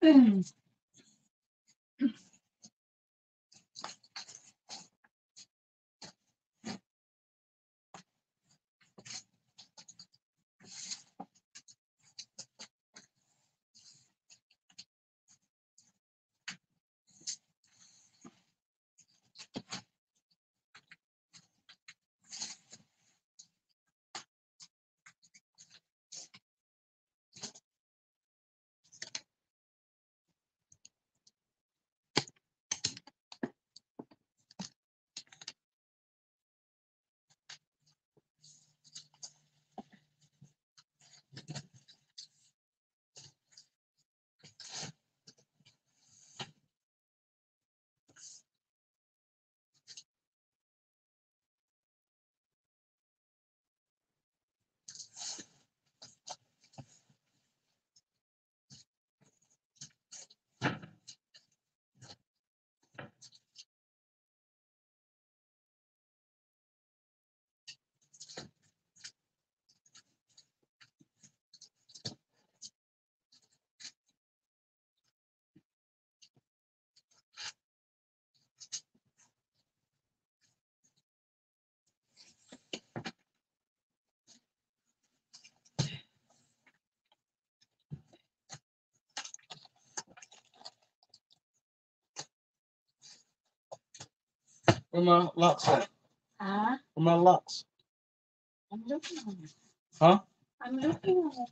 Where my locks at? Huh? Where my locks? I'm looking at it. Huh? I'm looking at it.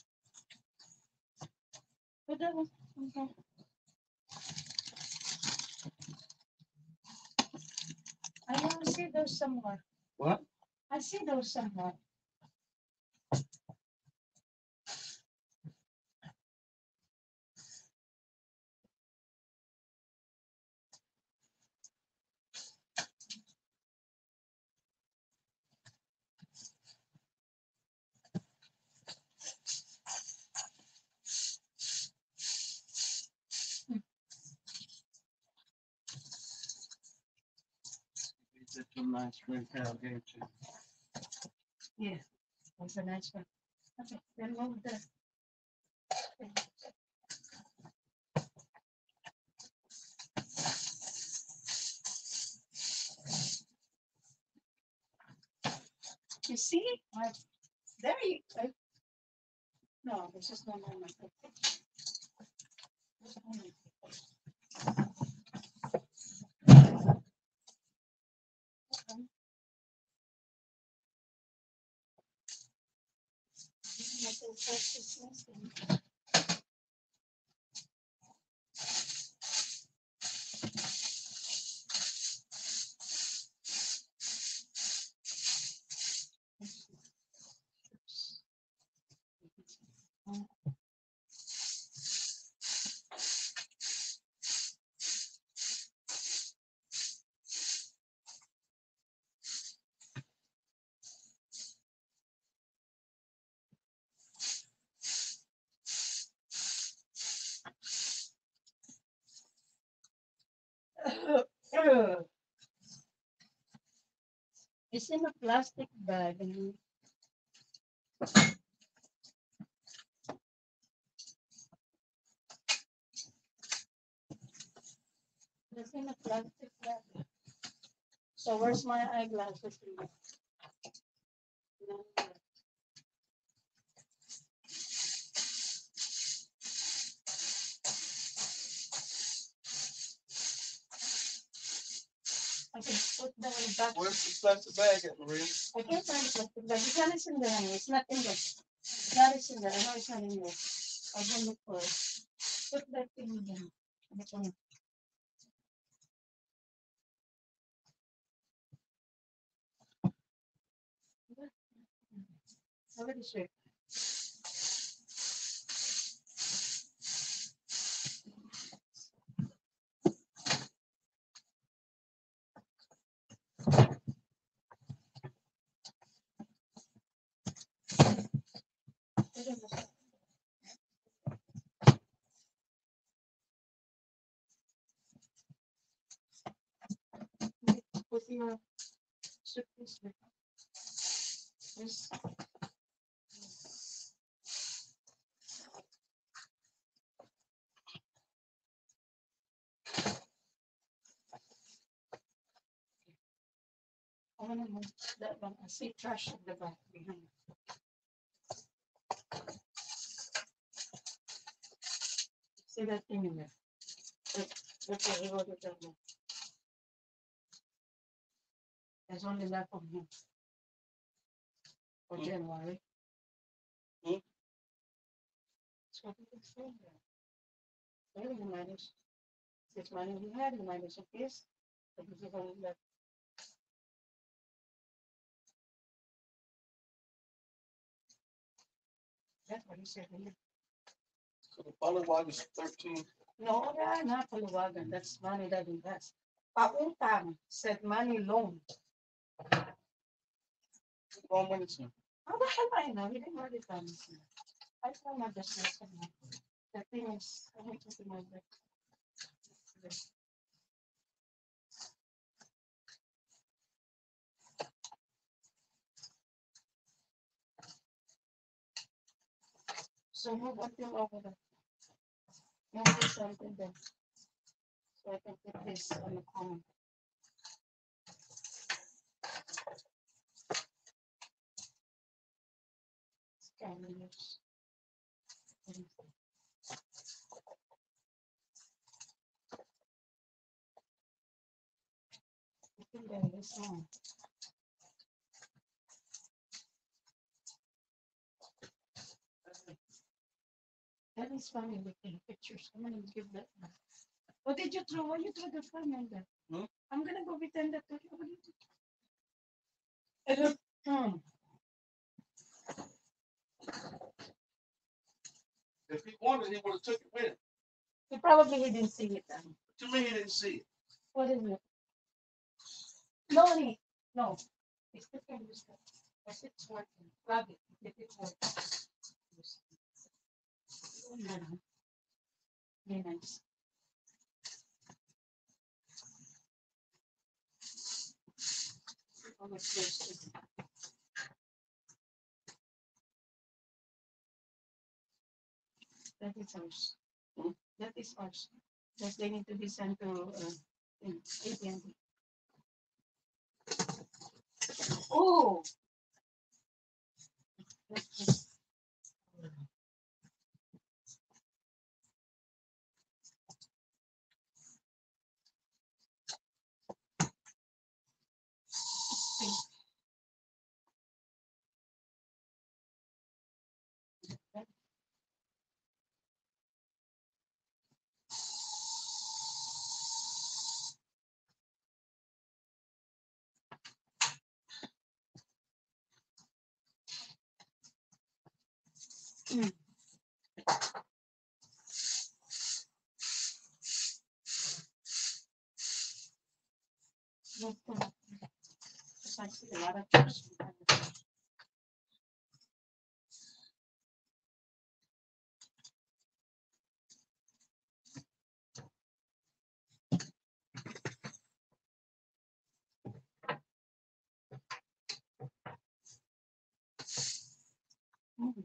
Okay. I don't see those somewhere. What? I see those somewhere. That's a nice ring pair I gave to you. Yeah, that's a nice one. Okay, then move the. You see? There you go. No, this is not my It's in a plastic bag. And it's in a plastic bag. So where's my eyeglasses? I can put them in the back. Where's the plastic bag at, Maria? I can't find the plastic bag. It's not in there. It's not in there. That is in there. I know it's not in there. I will look for it. Put that thing in there. This one. How is it? Put your suitcase there. This. one of them, that one, I see trash in the back behind. See that thing in there? Look at it, look at that one. There's only left of him. For January. Hmm? That's what it is saying there. Well, you manage. This money we had, you manage of this. But this is only left. That's what he said. So the Pollywog is 13. No, not Palawagan. That's money that invest. Pautang said money loan. Wrong one is him. How the hell I know? He didn't know the time. I saw my business. The thing is, I want to know that. So move until over there. Move this something there. So I can put this on the corner. Scanners. I think there is one. That is funny looking pictures. I'm gonna give that one. What did you throw? Why you throw the phone in there? Hmm? I'm gonna go return that to you. What did you do? If he wanted, he would have took it with him. He probably didn't see it then. To me, he didn't see it. What is it? No, no. It's the thing. Yes, it's working. Grab it. If it's working. Oh, no. Very nice. Oh, it's close to- That is ours. Hmm? That is ours. Just they need to be sent to AT&T. Oh. It's like a lot of things. Mm.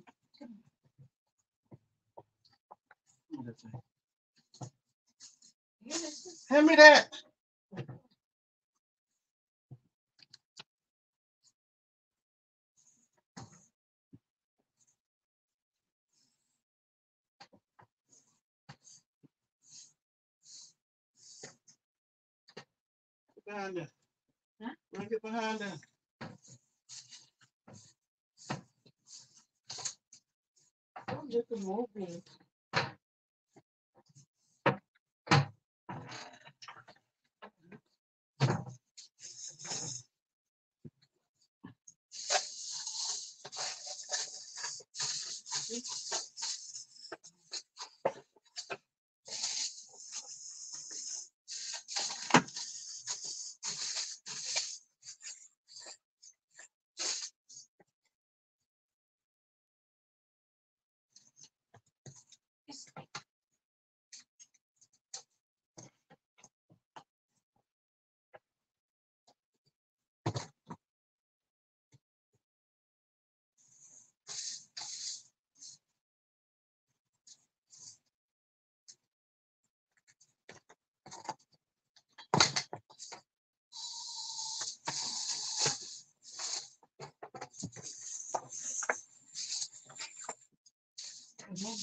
Yeah, this is- Hand me that. Get behind there. Huh? Bring it behind there. Don't do the movie.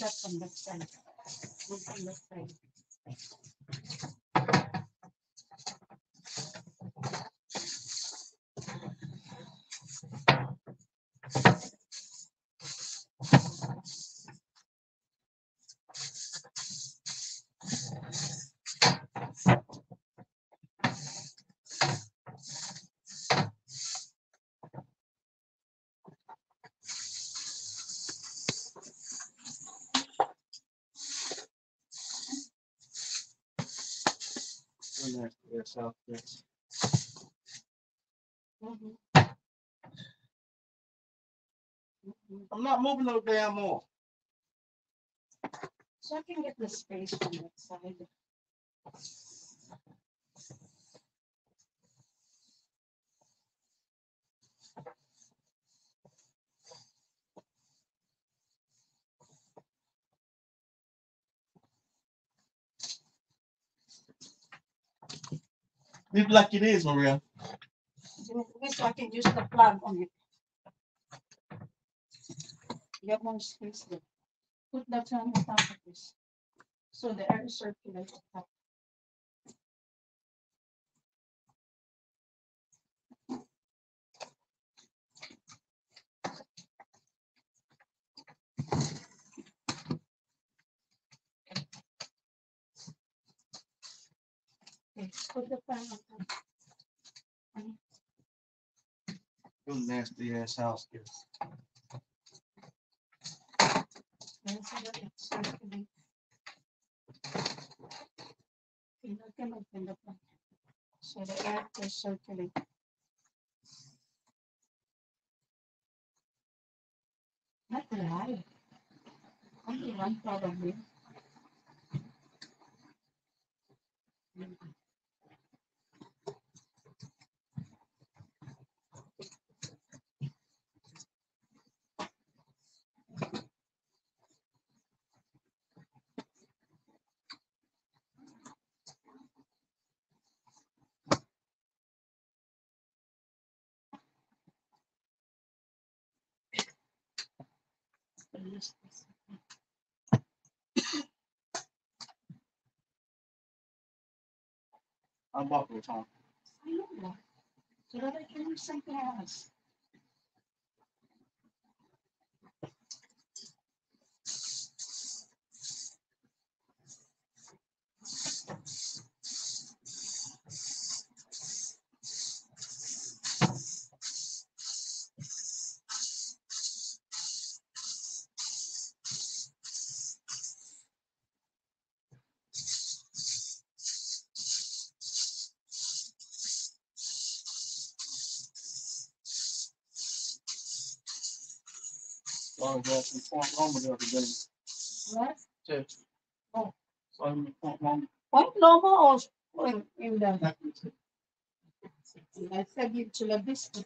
that from that side. Move from that side. South, yes. Mhm. Mhm. I'm not moving no damn more. So I can get the space from that side. Leave it like it is, Maria. So I can use the plug on it. Get more space there. Put that on the top of this. So the air circulates up. Okay, put the fan on top. Your nasty ass house, yes. And so that it circulates. Okay, I can open the plug. So the air will circulate. Not a lot. Only one probably. I'm walking with Tom. I know that. So that I can use something else. Sorry, got some point lumber the other day. What? Too. Oh. Sorry, point lumber. Point Loma or in the, I said you Chula Vista.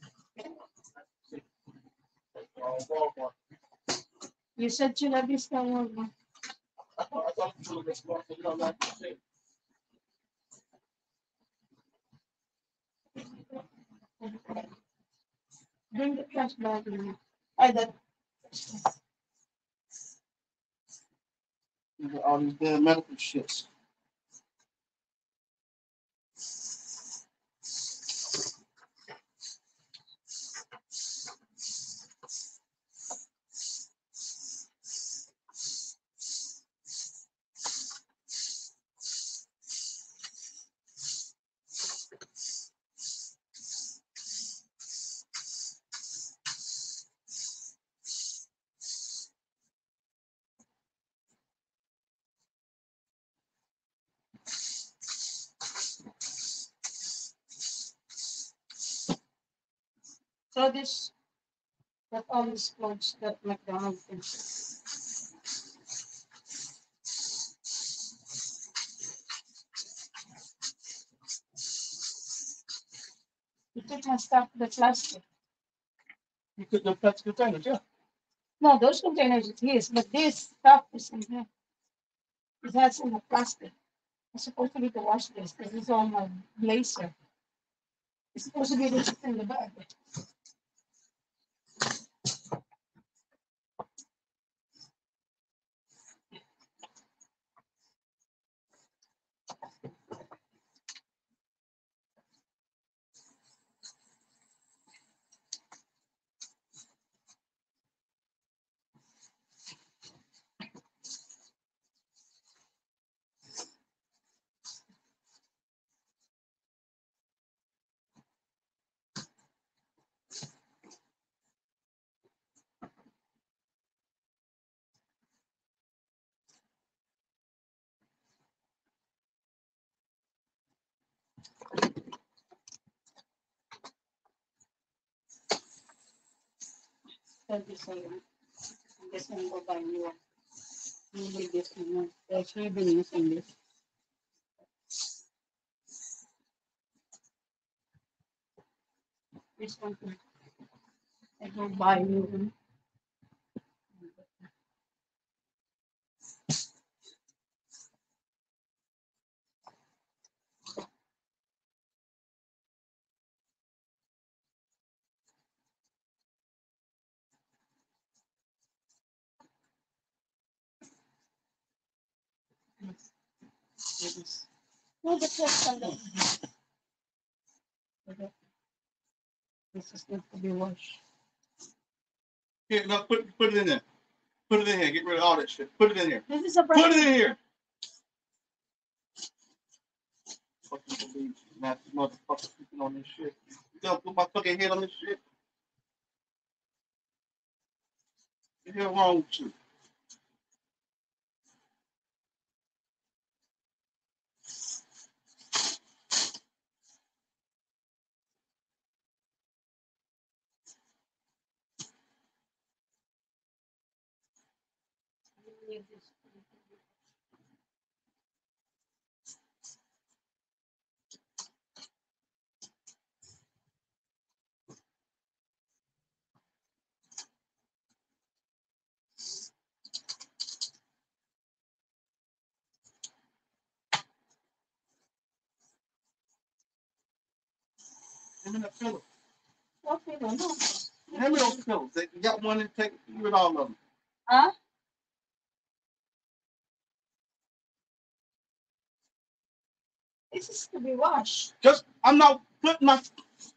Walmart. You said Chula Vista Walmart. I thought you were just walking, you know, like you said. Bring the trash bag in. I that. You got all these damn medical shits. So this, that all these clothes that McDonald's is. You can stop the plastic. You could the plastic containers, yeah. No, those containers it is, but this stuff is in here. It has in the plastic. I'm supposed to be to wash this. This is on my blazer. It's supposed to be this in the bag. this one. This one go by you. Maybe this one. There's ribbons in this. This one. I go buy new one. Yes. No, the first one. Okay. This is good to be washed. Here, no, put it in there. Put it in here. Get rid of all that shit. Put it in here. This is a Put it in here. Fucking believe you, not this motherfucker speaking on this shit. You gonna put my fucking head on this shit? What the hell wrong with you? Give me that pillow. Okay, no, no. Hand me those pillows. You got one and take rid all of them. Huh? This is to be washed. Just, I'm not putting my.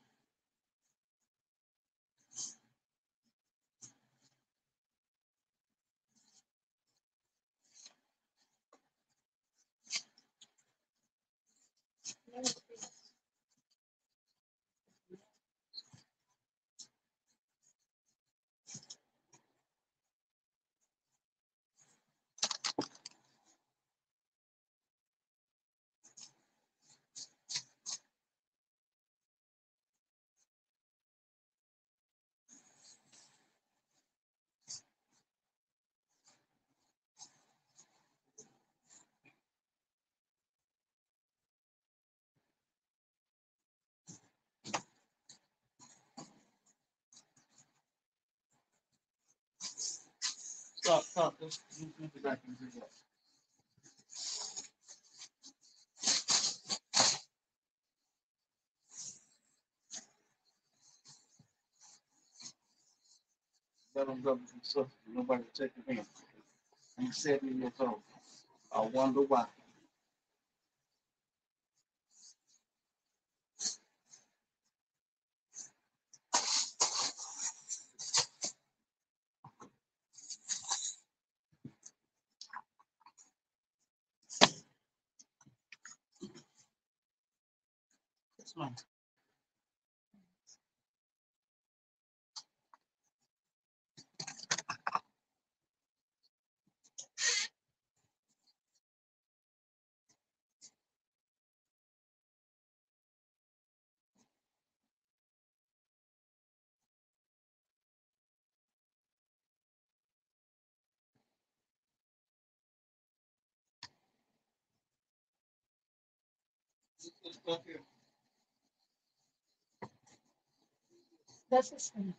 Stop. Let's move it back and do that. Let them brothers and sisters. Nobody take your hand. I'm 70 years old. I wonder why. It's mine. This stuff here. That's the same.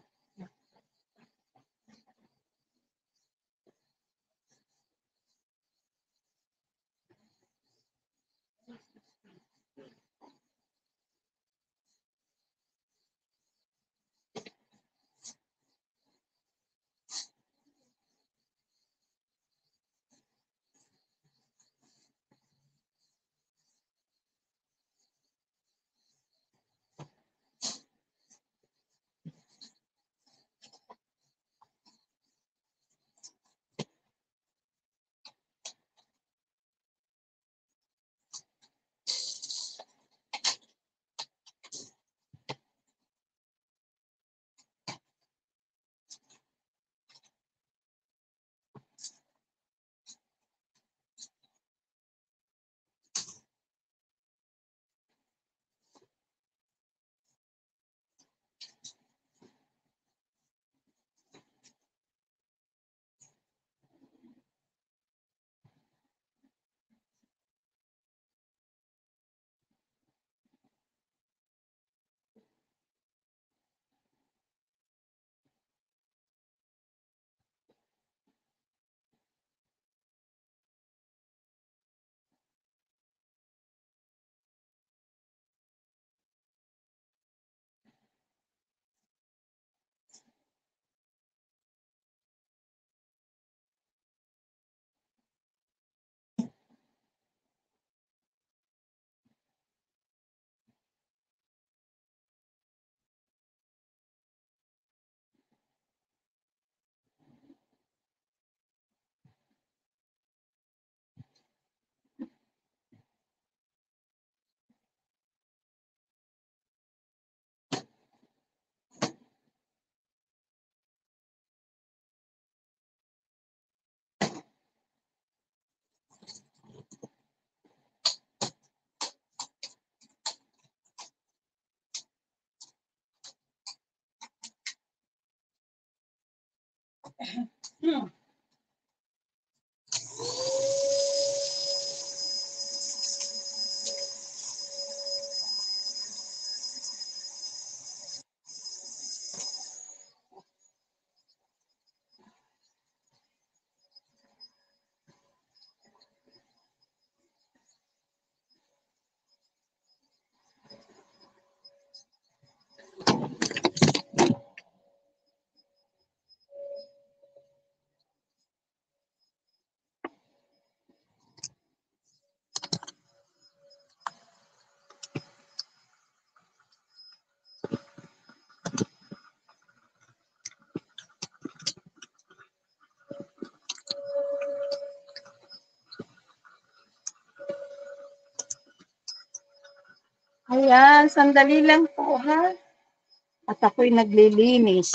Ayan, sandali lang po ha. At ako'y naglilinis.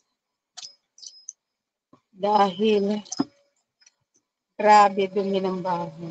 Dahil grabe dumi ng bahay.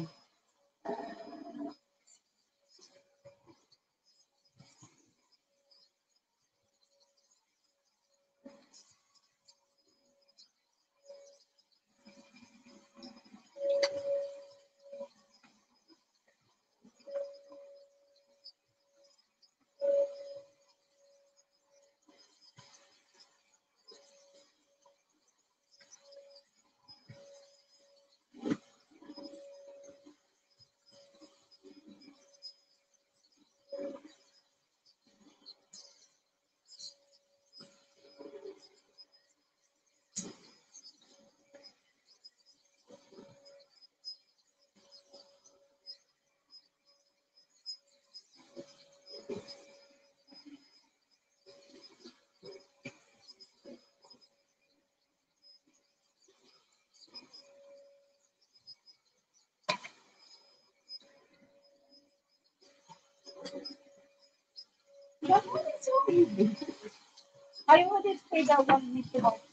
That one is so easy. I always say that one needs to help.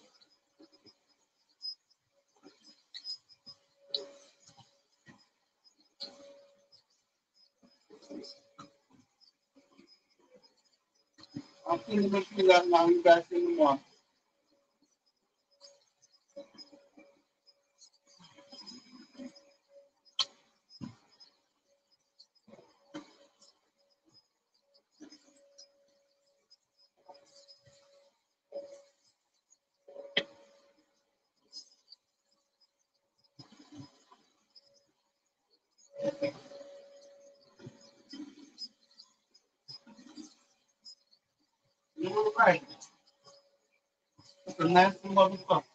I'm feeling the feel that now we back in the morning. You're right. That's a nasty motherfucker.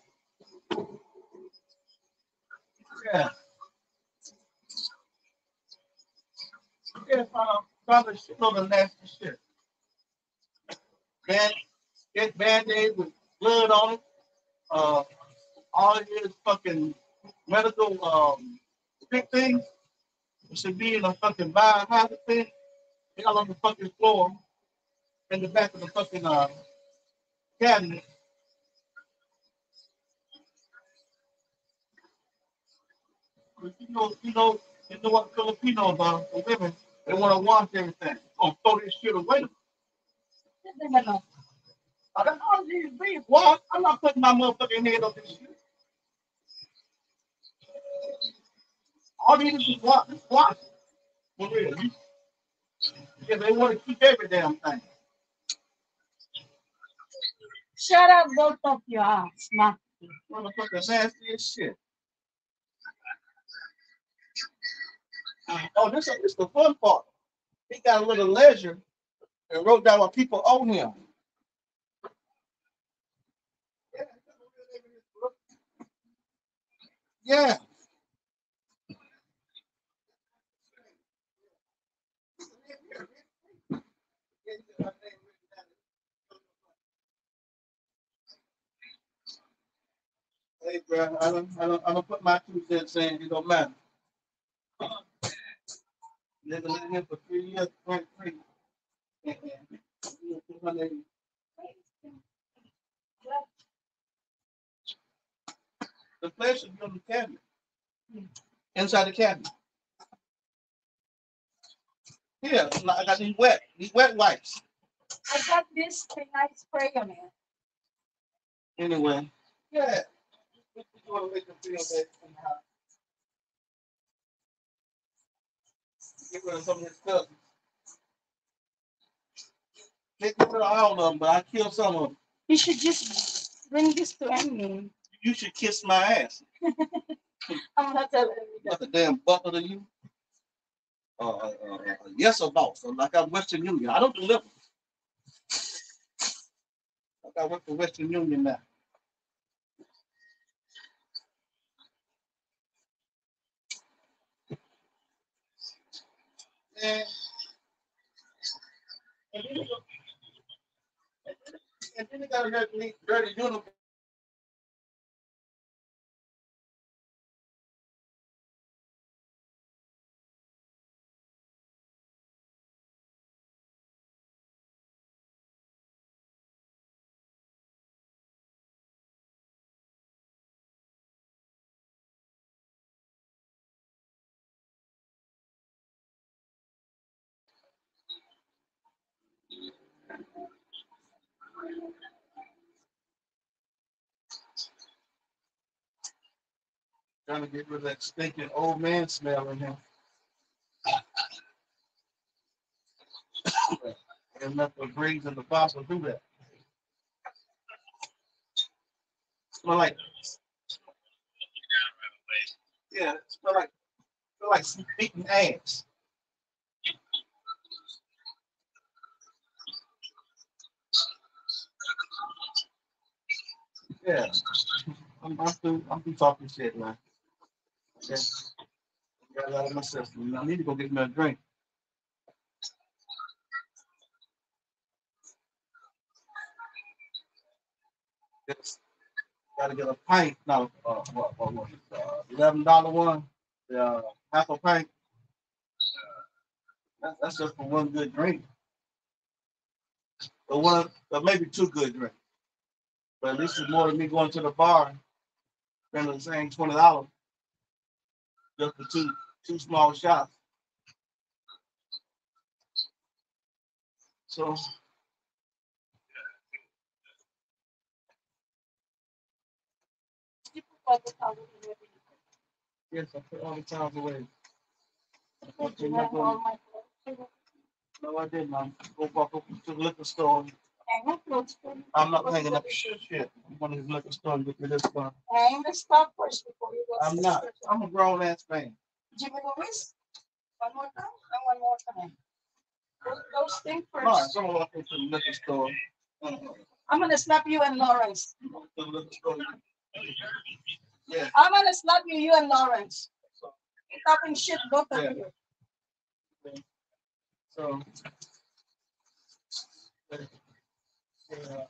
Yeah. Yeah, found a shitload of nasty shit. Band, get band-aid with blood on it. All it is fucking medical stick things. It should be in a fucking biohazard thing. They got on the fucking floor in the back of the fucking cabinet. You know what Filipinos are, the women, they want to wash everything. Gonna throw this shit away. I don't know these bees. What? I'm not putting my motherfucking head on this shit. All these is what? What? For real. Yeah, they want to keep every damn thing. Shut up, both of you. Smack. Motherfucker nasty as shit. Oh, this is the fun part. He got a little leisure and wrote down what people owe him. Yeah. Hey, bro, I don't put my 2 cents saying it don't matter. Living in here for 3 years, 23. The place should be on the cabinet. Inside the cabinet. Here, I got these wet wipes. I got this thing I spray on it. Anyway, yeah. You want to make them feel that somehow. Get rid of some of this stuff. Get rid of all of them, but I kill some of them. You should just bring this to Emmy. You should kiss my ass. I'm not telling you Not that. the damn butler to you. Yes or boss. So like I'm Western Union. I don't deliver. Like I work for Western Union now. And, and then they got a dirty uniform. Trying to get rid of that stinking old man smell in here. And enough of Briggs and the Fox will do that. Smell like, yeah, smell like some beaten ass. Yeah, I'm through talking shit, man. Yeah, got a lot of my system. I need to go get me a drink. Just gotta get a pint. No, what was it? $11 one. Half a pint. That's just for one good drink. Or maybe two good drinks. But at least it's more than me going to the bar, spending the same $20 just for two small shots. So You put all the powder in everything. yes, I put all the times away. But you have all my clothes. No, I didn't. I'm go walk up to the liquor store. Hang up clothes for me. I'm not hanging up shit. I'm going to the liquor store and get me this one. Hang the stuff first before you go. I'm not. I'm a grown ass man. Jimmy Lewis, one more time and one more time. Those things All right, first. so I'm gonna walk into the liquor store. I'm gonna slap you and Lawrence. To the liquor store. Yeah. I'm gonna slap you and Lawrence. You're talking shit, both of Yeah. you. So. Yeah.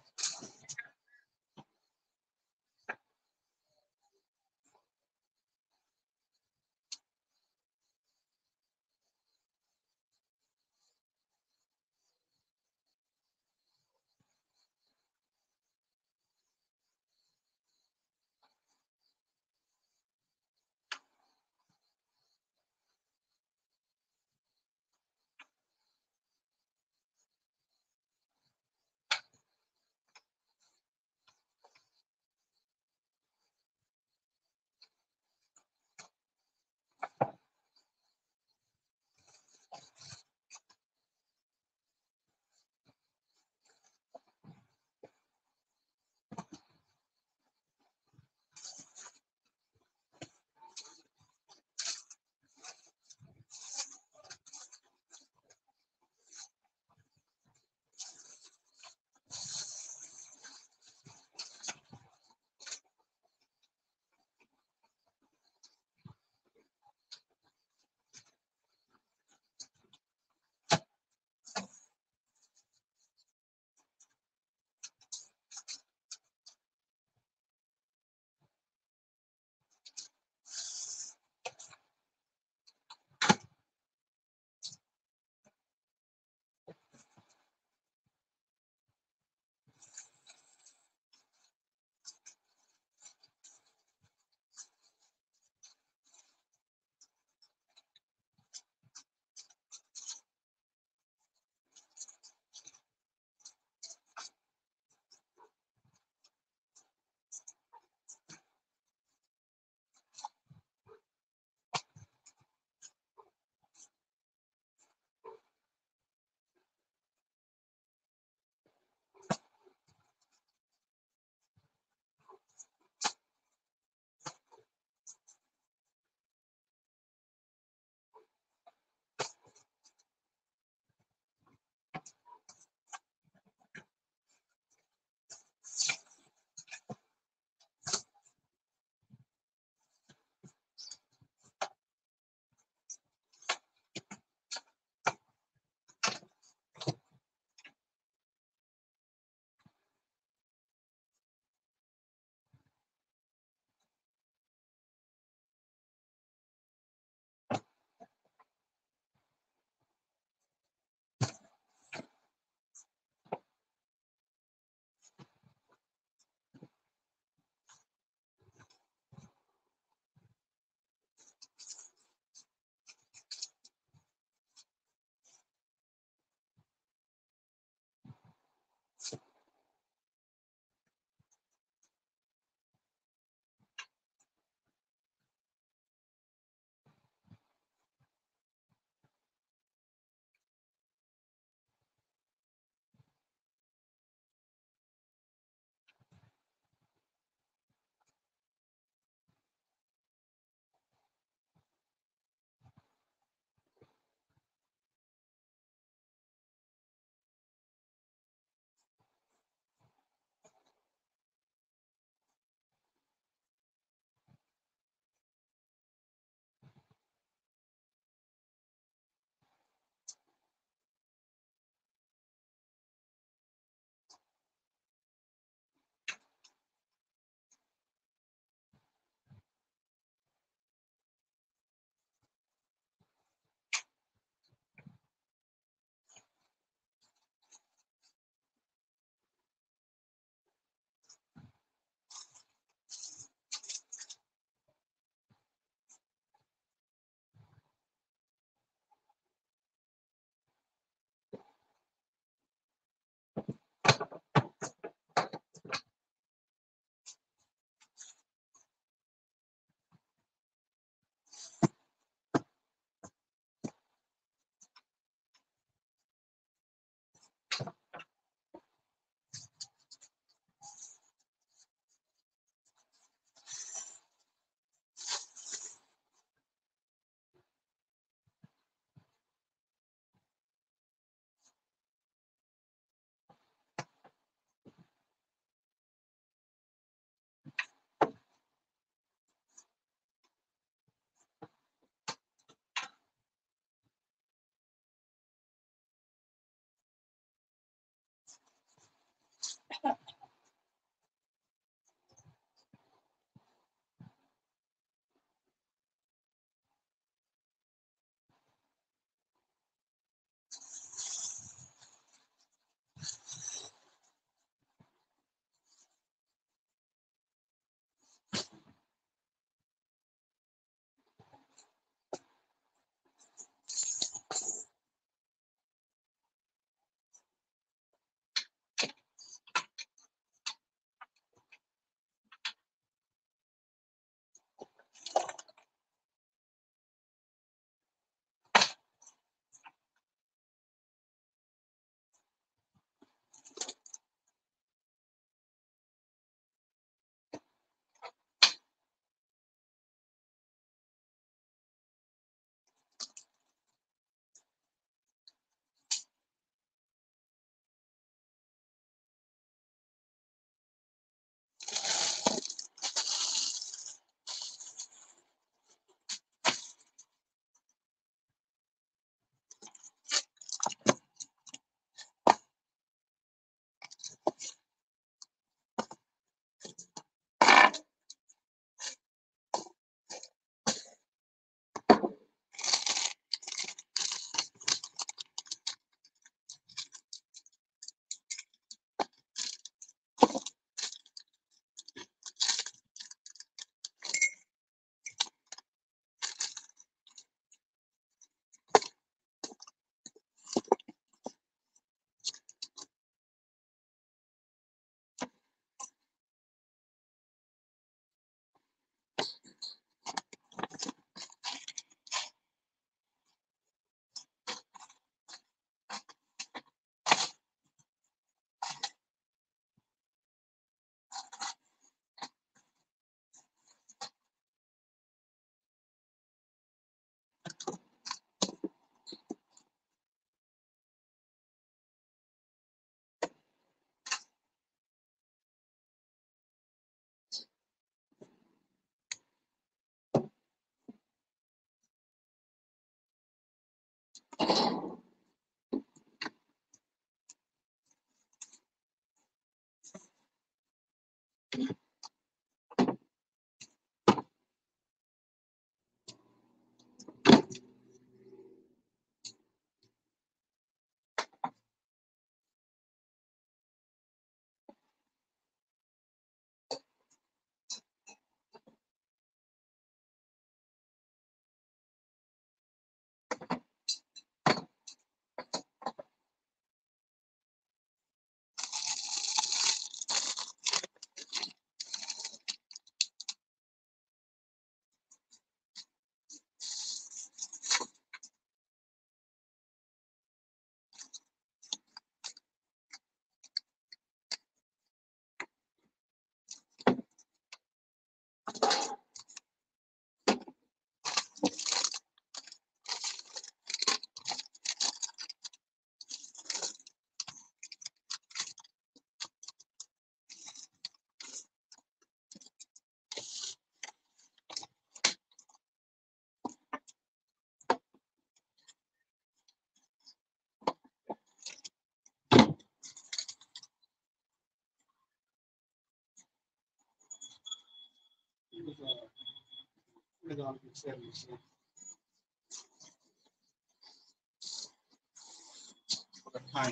Hi.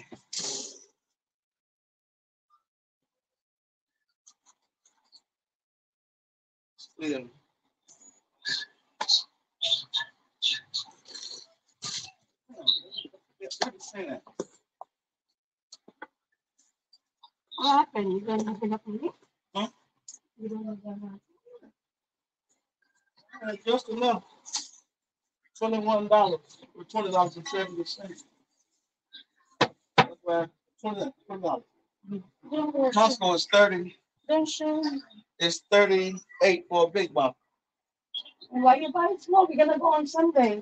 Yeah. What happened? You don't have enough money? Huh? You don't have enough. Just enough. $21 or $20.70. That's why $20. Costco is 30. Then show. It's 38 for a big one. Why you buy it small? We're gonna go on Sunday.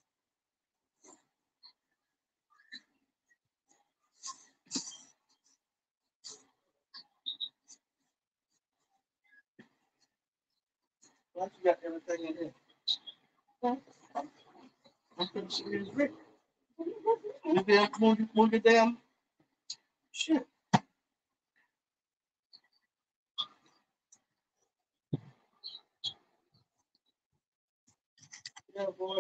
Once you got everything in here. Yeah. I'm pretty sure it's rich. You damn move your damn shit. Yeah, boy.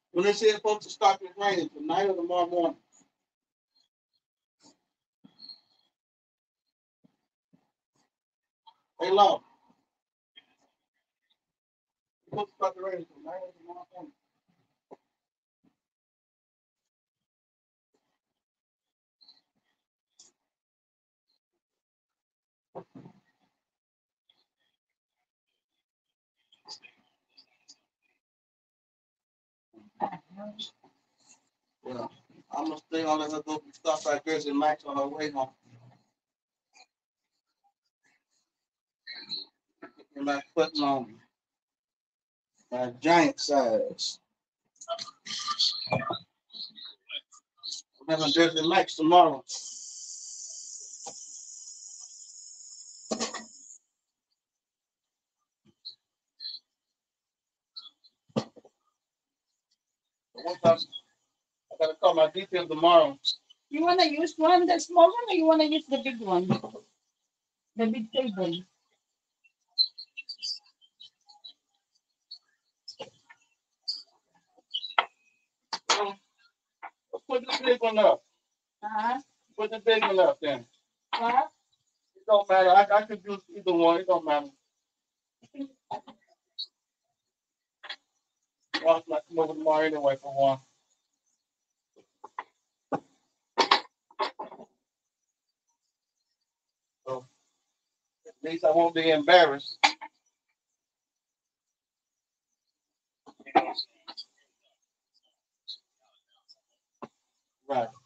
When they say it's supposed to start to rain tonight or tomorrow morning. Hey, Lord, it's supposed to start to rain tonight or tomorrow morning. Yeah. I'm gonna stay on let her go stop by Jersey Max on her way home. And my putting on my giant size. I'm having Jersey Max tomorrow. One time, I gotta call my detail tomorrow. You wanna use one, the small one, or you wanna use the big one? The big table. Put the big one up. Uh-huh. Put the big one up then. What? It don't matter. I could use either one. It don't matter. Watch my come over tomorrow anyway for one. So at least I won't be embarrassed. Right.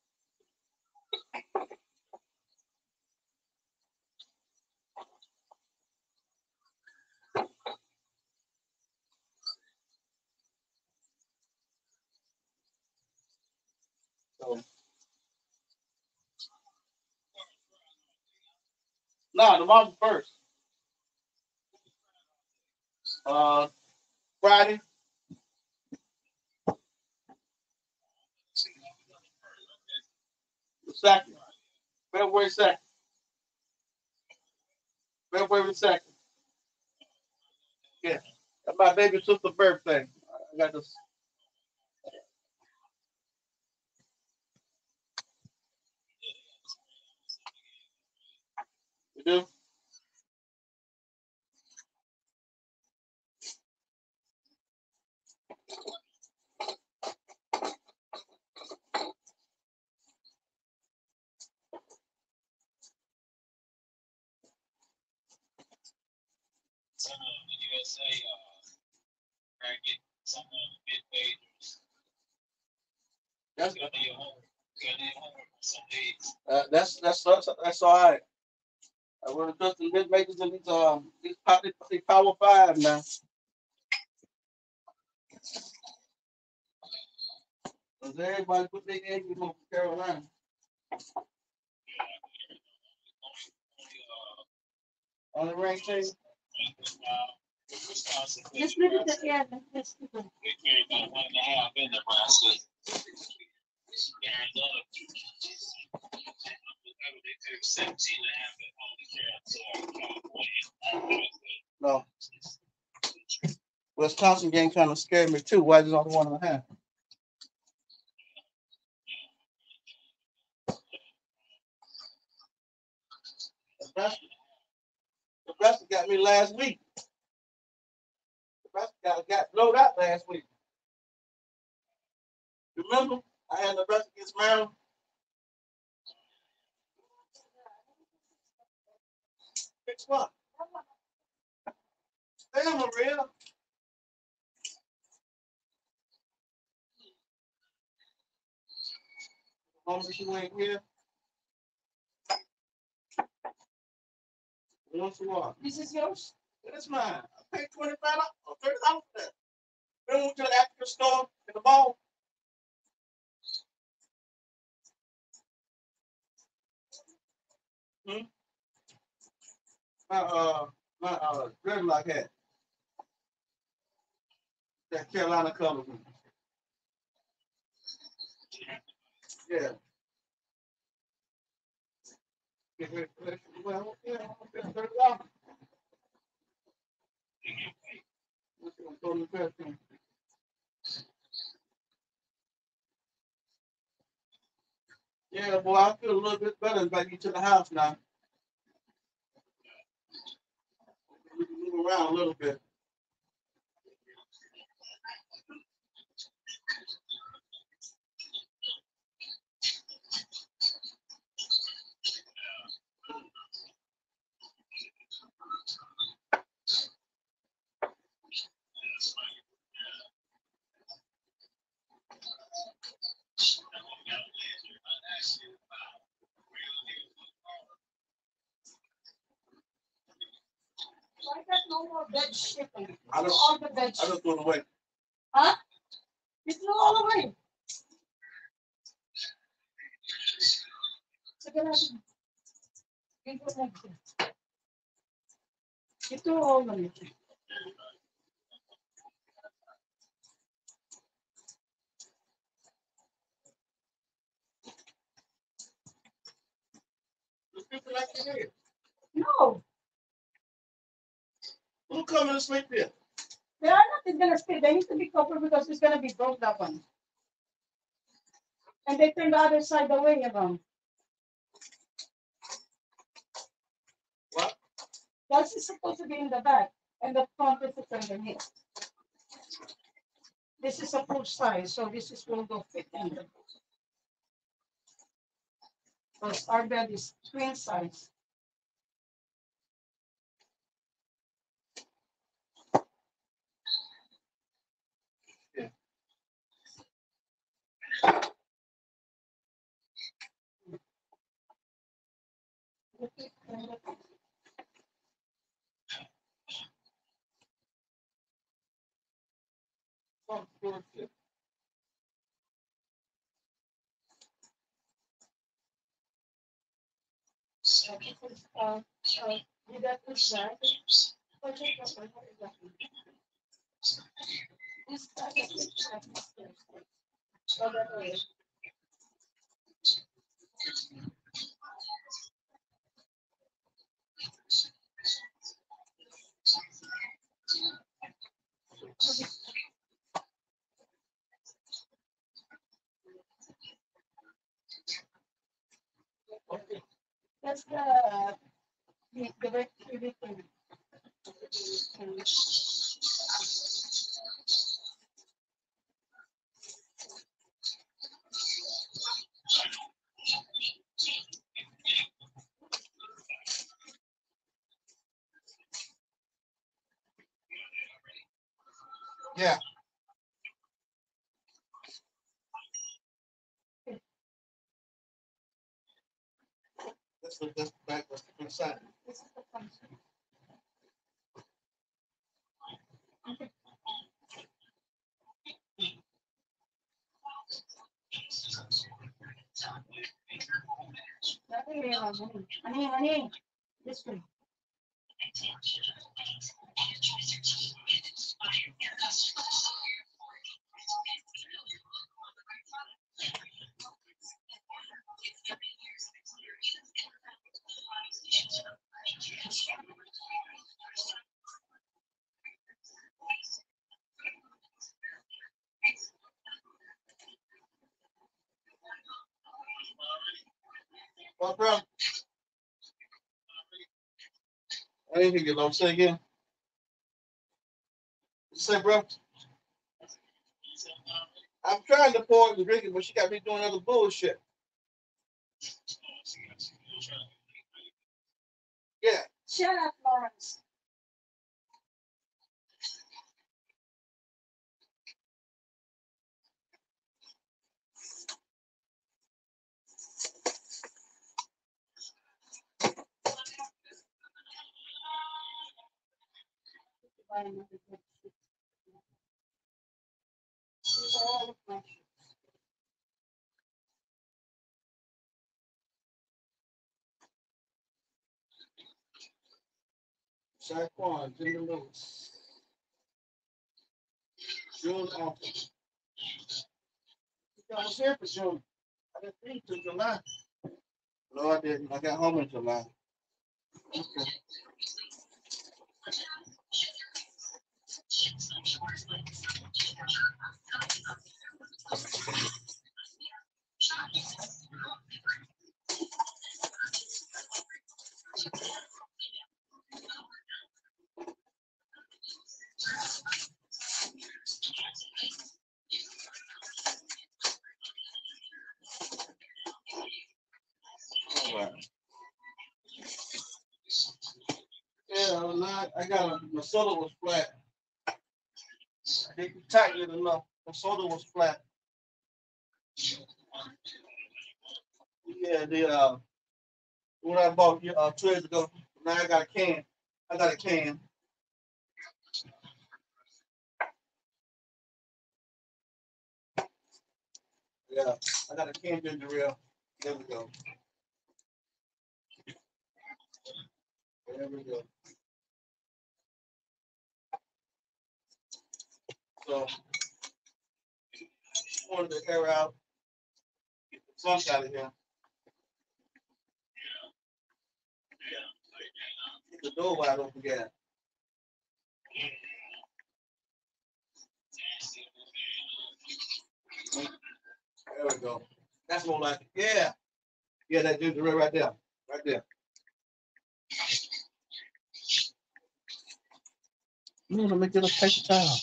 So no, tomorrow's first. Uh, Friday, the second, February 2nd, February 2nd. Yeah, that's my baby sister's birthday. I got this. You do? That's that's all right. I would have just the makers in these power five now. Cause everybody put their eggs in North Carolina. On the rank team. Just leave it at, yeah, let's keep it. No. Wisconsin game kind of scared me too. Why is it only 1.5? Nebraska got me last week. Nebraska got blowed out last week. Remember? I had Nebraska against Maryland. Fix what? Damn, Maria. Long as you ain't here. Once you are. This is yours? That's mine. I paid $25 or $30 for that. Then we went to the African store in the mall. Hmm? My dreadlock hat. That Carolina color. Yeah. Well, yeah, $30. Yeah, boy, I feel a little bit better back into the house now. We can move around a little bit. I got no more bed shipping. I don't. All the bed I shipping. just threw it away. Huh? You threw all away. So get out. You go like this. You threw all of it. The people like you here. No, Who coming to sleep here? they are not gonna stay. They need to be covered because it's gonna be broke that one. And they turn the other side away around. What? That's supposed to be in the back, and the front is underneath. This is a full size, so this is will go fit in the. Because our bed is twin size. Oh, good. You got this back. This back is so that way. That's the right thing. Yeah. That's the back. That's the inside. This is the function. Honey, this way. What, bro? I didn't hear you. Don't say again. You say, bro? I'm trying to pour and drink it, but she got me doing other bullshit. Yeah. Shut up, Lawrence. Buy another bed sheet. These are all of my sheets. Saquon, Jimmy Lewis. June office. I was here for June. I didn't think till July. No, I didn't. I got home in July. Okay. All right. Yeah, I got my soda was flat. I didn't tighten it enough. My soda was flat. Yeah, when I bought 2 days ago, now I got a can. I got a can. Yeah, I got a can ginger ale. There we go. There we go. So I wanted to air out, get the funk out of here. Get the door wide open again. There we go. That's more like it. Yeah. Yeah, that ginger ale right there. Right there. Let me get a paper towel.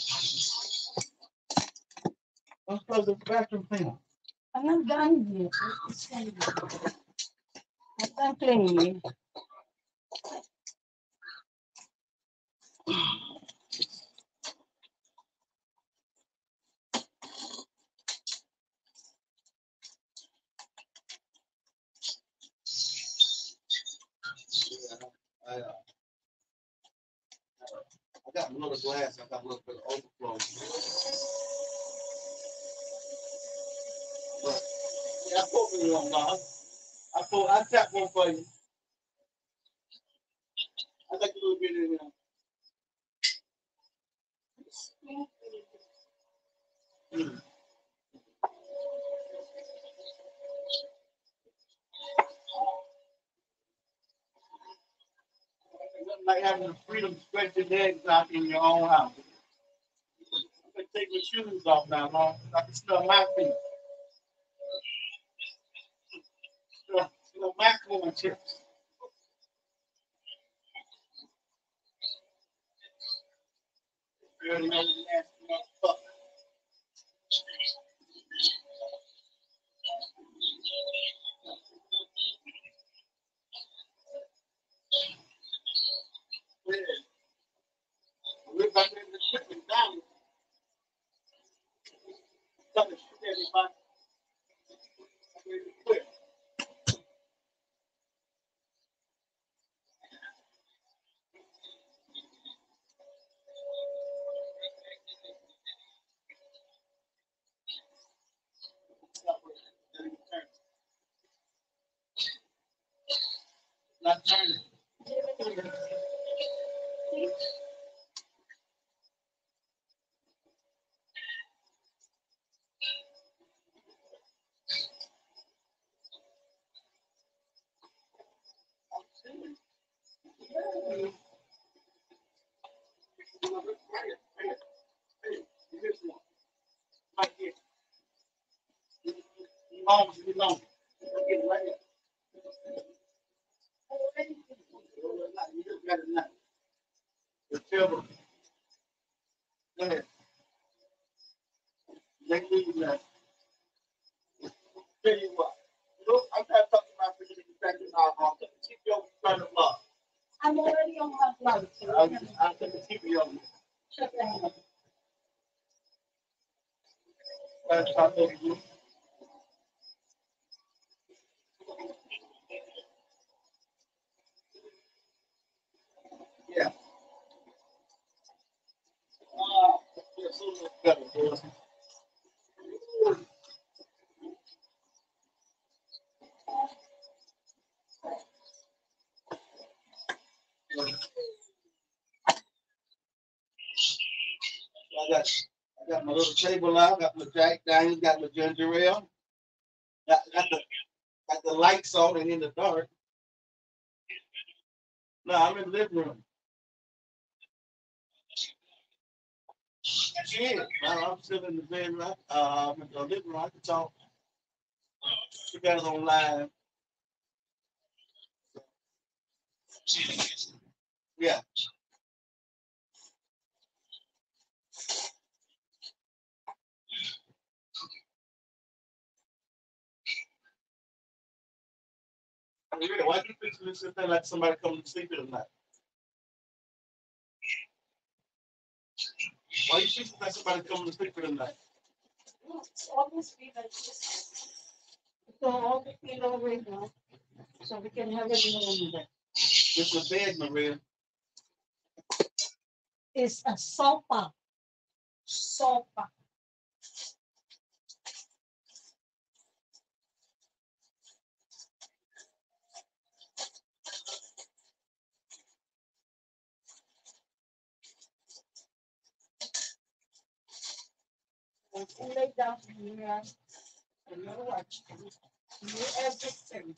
Let's close the bathroom cleaner. I'm not done yet. I'm done cleaning. Yeah, I got a little glass. I got a little bit of overflow. But yeah, I put me on, dog. I tap one for you. I got a little bit in there. Mm. Nothing like having the freedom to stretch your legs out in your own house. I'm gonna take my shoes off now, Mom. I can smell my feet. Smell my corn chips. You already know what the nasty motherfucker. Yeah. We're back in the chicken down. Tell the shit everybody. I'm ready to quit. Not turning. Right here. Long, be long. Get it right here. You just got it now. The silver. Go ahead. Let me do that. Tell you what. Look, I'm not talking about for you to get back in our home. Keep your turn of love. I'm already on my flight. I'll take the TV on you. That's how they do. Yeah. Yeah, so much better, boys. I got my little table out, got my Jack Daniels, got my ginger ale, got the lights on and in the dark. No, I'm in the living room. She is. I'm still in the bedroom. I'm in the living room. I can talk. She got it on live. Yeah. Maria, why you fixing this thing like somebody coming to sleep in the night? Why you fixing like somebody coming to sleep in the night? It's always be like this. So all the pillow right now, so we can have it in there. It's a bed, Maria. It's a sofa. Sofa. And you lay down here and you watch. You everything.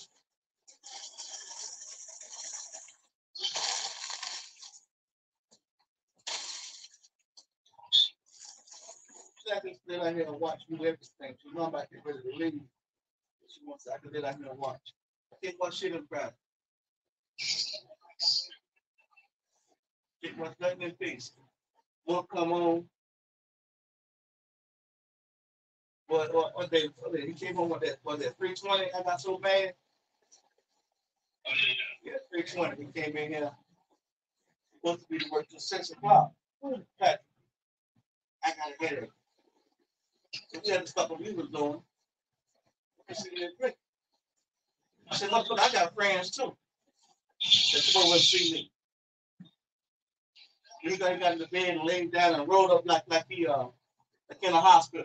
Second, sit out here and watch you everything. She know I'm about to get ready to leave. She wants I can sit out here and watch. I can't watch shit in private. Get what's nothing in peace. Won't come on. What they he came home with that 320 I got so bad. Yeah, 320. He came in here. Supposed to be to work till 6 o'clock. But I got a headache. So we had to stop what we was doing. I said, I said, look, I got friends too. That come over and see me. He got in the bed and laid down and rolled up like he like in a hospital.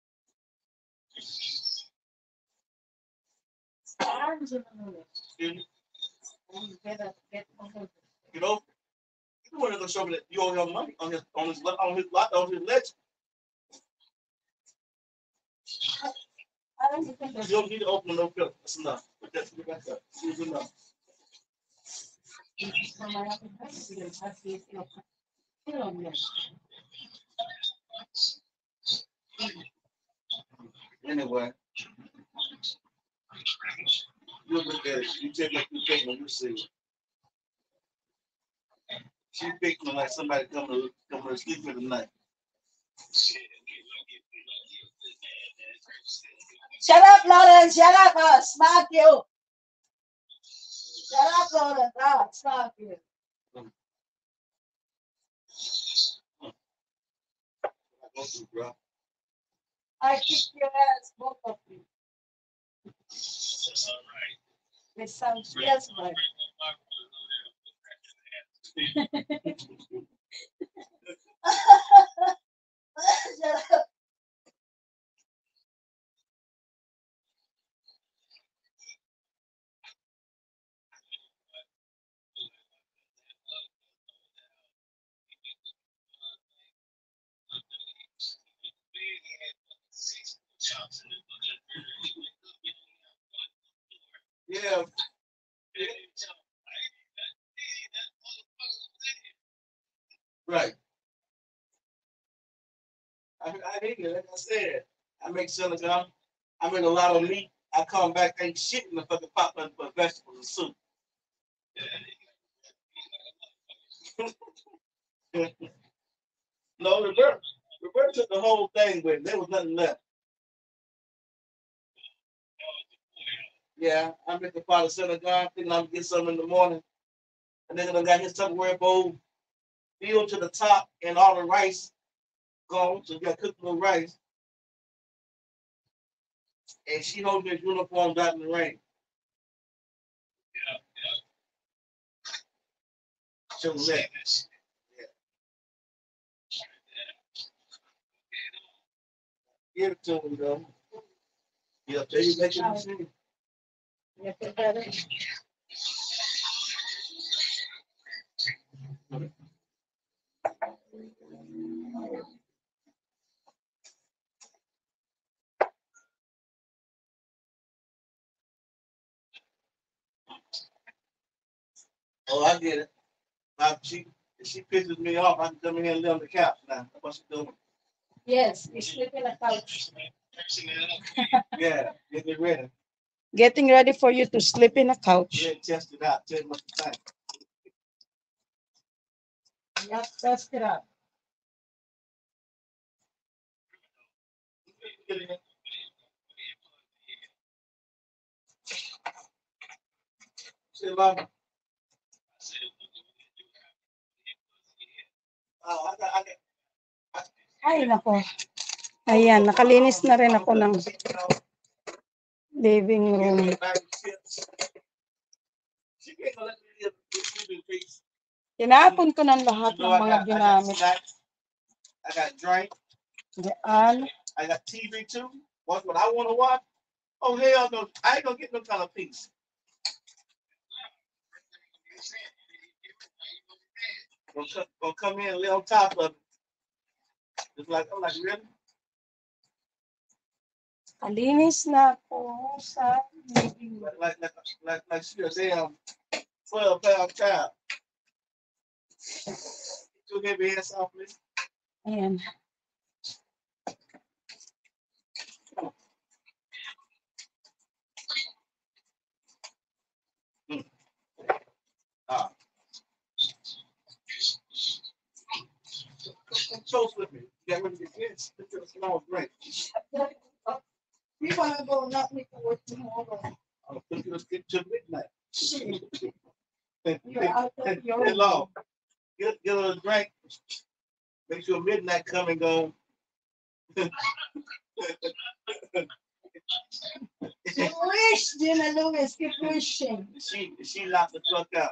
Arms in the middle. Excuse me? Get up, get over. You know, you want to show me that you owe him money on his ledger. I don't think You don't need to open no bill. That's enough. But that's enough. It's enough. for my application, I see it, still on there. Anyway, you look at it. You take what you take when you see it. She picked me like somebody coming to sleep for the night. Shut up, Lawrence. Shut up, smack you. Shut up, Lawrence. I'll smack you. I kick your ass, both of you. That's all right. It sounds just right. Shut up. Yeah. Right. I hate it. Like I said, I make silicone. I make a lot of meat. I come back, ain't shit in the fucking pot for vegetables and soup. No, Roberta took the whole thing with it. There was nothing left. Yeah, I make the pot of silicone, thinking I'm gonna get some in the morning. And then I got his Tupperware bowl filled to the top and all the rice gone. So you got cooked little rice. And she holding his uniform out in the rain. So that. Give it to him, though. Yeah, tell you make a decision. You feel better? Oh, I get it. Now, if she pisses me off, I can come in here and lay on the couch now. That's what she's doing. Yes, we sleep in a couch. Yeah, get ready. Getting ready for you to sleep in a couch. Yeah, test it out. Tell me what you think. Yep, test it out. Say, Mama. Oh, Ay, nako. Ayan, nakalinis na rin ako ng living room. Tinapon ko ng lahat ng mga ginamit. I got drink. Diyan. I got TV too. Watch what I want to watch. Oh hell no! I ain't gonna get no kind of peace. Gonna come in and lay on top of it. It's like I'm like really. Kalinis na ako sa living room. Like she a damn 12-pound child. You give me ass off, please. Ayan. Ah. Come close with me. Get rid of your kids. Look at a small drink. We want to go not make the work tomorrow. I'll put you to midnight. You're out of your Hey, Law, get a drink. Make sure midnight come and go. Wish, Gina Lewis, keep wishing. She locked the truck out.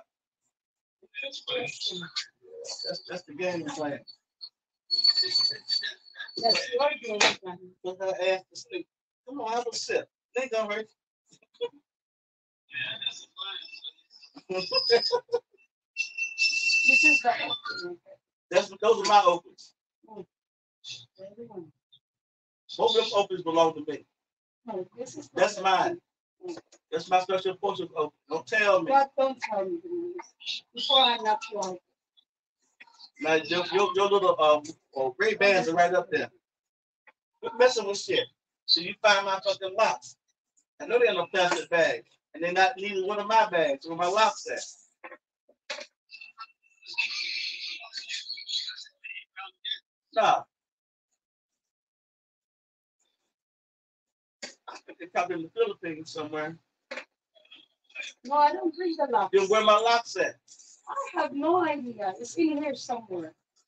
That's the game plan. That's your game plan. Put her ass to sleep. Come on, have a sip. They ain't gonna hurt you. This is the opening. Those are my opens. Both of them opens belong to me. No, this is That's mine. That's my special portion open. Don't tell me. God, don't tell me before I knock you out. Now, your little gray bands are right up there. Quit messing with shit. So you find my fucking locks. I know they're in a plastic bag. And they're not neither one of my bags where my locks at. Nah. I think they're probably in the Philippines somewhere. No, I don't bring the locks. Then where my locks at? I have no idea. It's in here somewhere.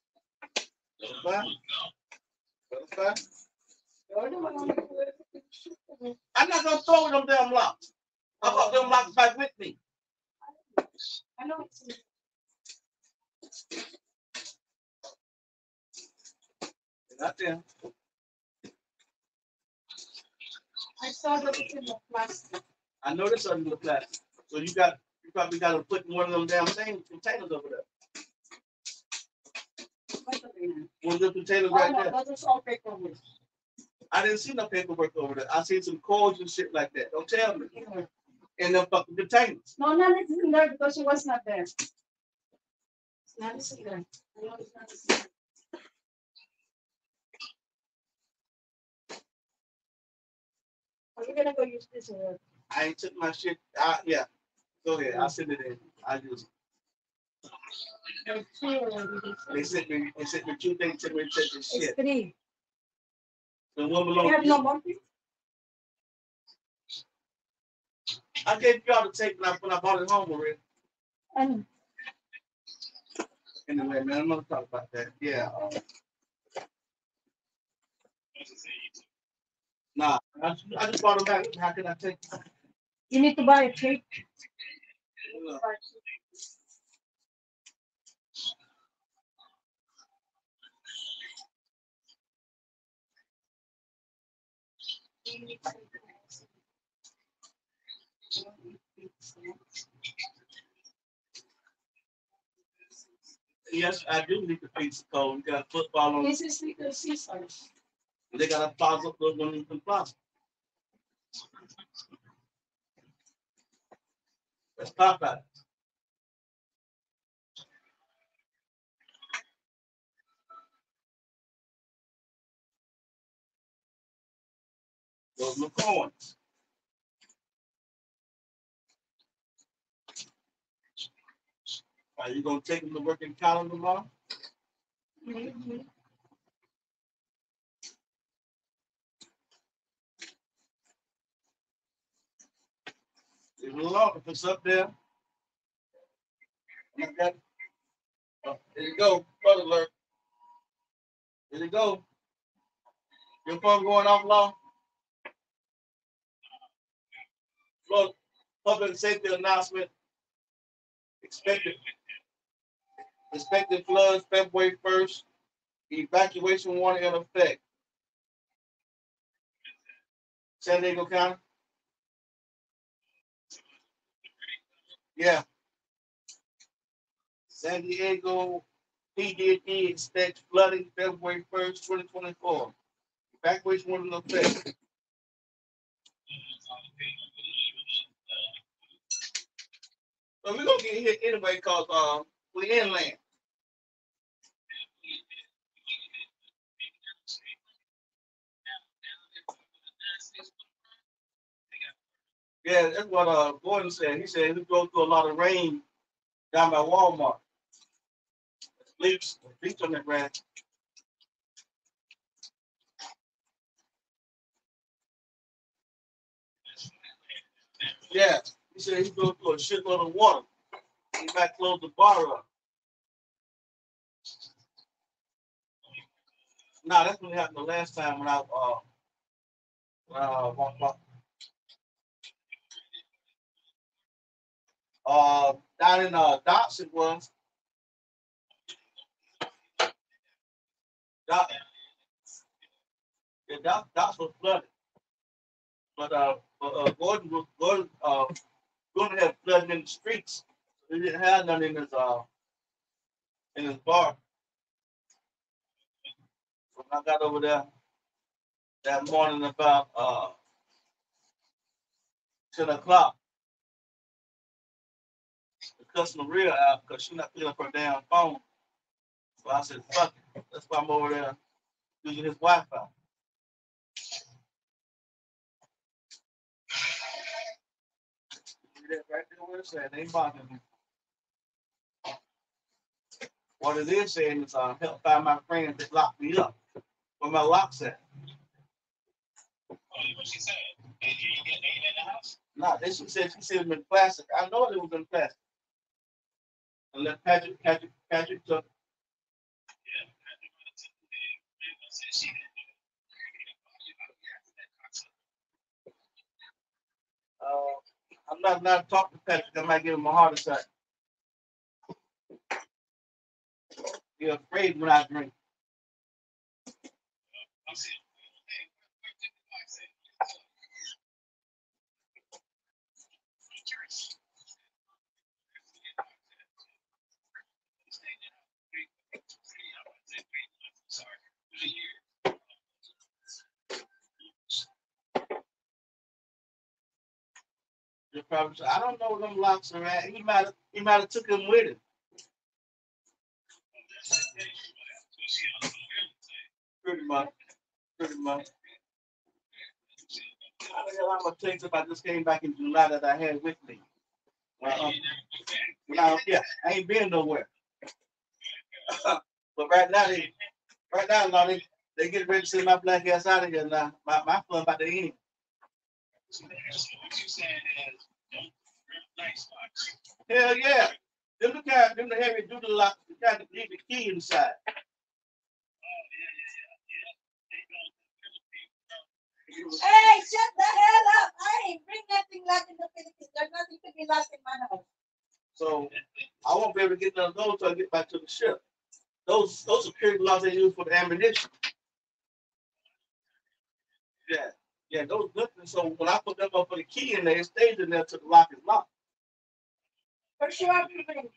You're the one who- I'm not gonna throw them damn locks. I brought them locks back with me. I know it's in Not there. I saw that it's in the plastic. I know this under the plastic. So you probably got to put one of them damn things containers over there. One of the containers right no, there. that is all paperwork. I didn't see no paperwork over there. I seen some cords and shit like that. Don't tell me. In the fucking containers. No, none is in there because she was not there. It's not in there. I know it's not in there. Are you gonna go use this or? I ain't took my shit. Yeah. Go ahead. I'll send it in. I use it. It's three already. They sent me 2 things to me to take this It's shit. three. The one You belongs have to no you. monkey? I gave y'all the tape when I bought it home already. And Anyway, man, I'm gonna talk about that. Yeah. Nah, I just bought it back. How can I take it? you need to buy a cake. Yes, I do need the pizza code. We got football on. This is Little Caesars. They got a plaza, those one in the plaza. Let's talk about it. Those McCoys. Are you gonna take them to work in Calendar tomorrow? Maybe. If it's up there, Okay. There you go. Flood alert. There you go. Your phone going off long? Flood, public safety announcement. Expected floods February 1st. Evacuation warning in effect. San Diego County. Yeah. San Diego PDD expects flooding February 1st, 2024. Evacuation warning in effect. So we're gonna get hit anyway because we're inland. Yeah, that's what Gordon said. He said he go through a lot of rain down by Walmart. Leaks on that grass. Yeah, he said he go through a shitload of water. He might close the bar up. Nah, that's what happened the last time when I down in Dobson was Doc, yeah, Docs was flooded, but Gordon had flooding in the streets. He didn't have none in his bar. So when I got over there that morning about 10 o'clock, the customer real out because she not picking up her damn phone. So I said, fuck it. That's why I'm over there using his Wi-Fi. See that right there what it said. They ain't bothering me. What it is saying is help find my friend that locked me up. Where my lock's at. What she said? Did you get in the house? No, she said it was in plastic. I know it was in plastic. And let Patrick took. I'm not talking to Patrick. I might give him a heart attack. You're afraid when I drink. I don't know where them locks are at. He might have took him with him. Pretty much. How the hell I'm gonna take if I just came back in July that I had with me? Well, I ain't been nowhere. But right now, they get ready to send my black ass out of here now. My fun about to end. Hell yeah. Them the heavy duty locks, the kind that leave the key inside. Hey, shut the hell up. I ain't bring nothing locked in the Philippines. There's nothing to be locked in my house. So I won't be able to get none of those until I get back to the ship. Those security locks they use for the ammunition. Yeah, those different. So when I put them up for the key in there, it stays in there till the lock is locked. For sure,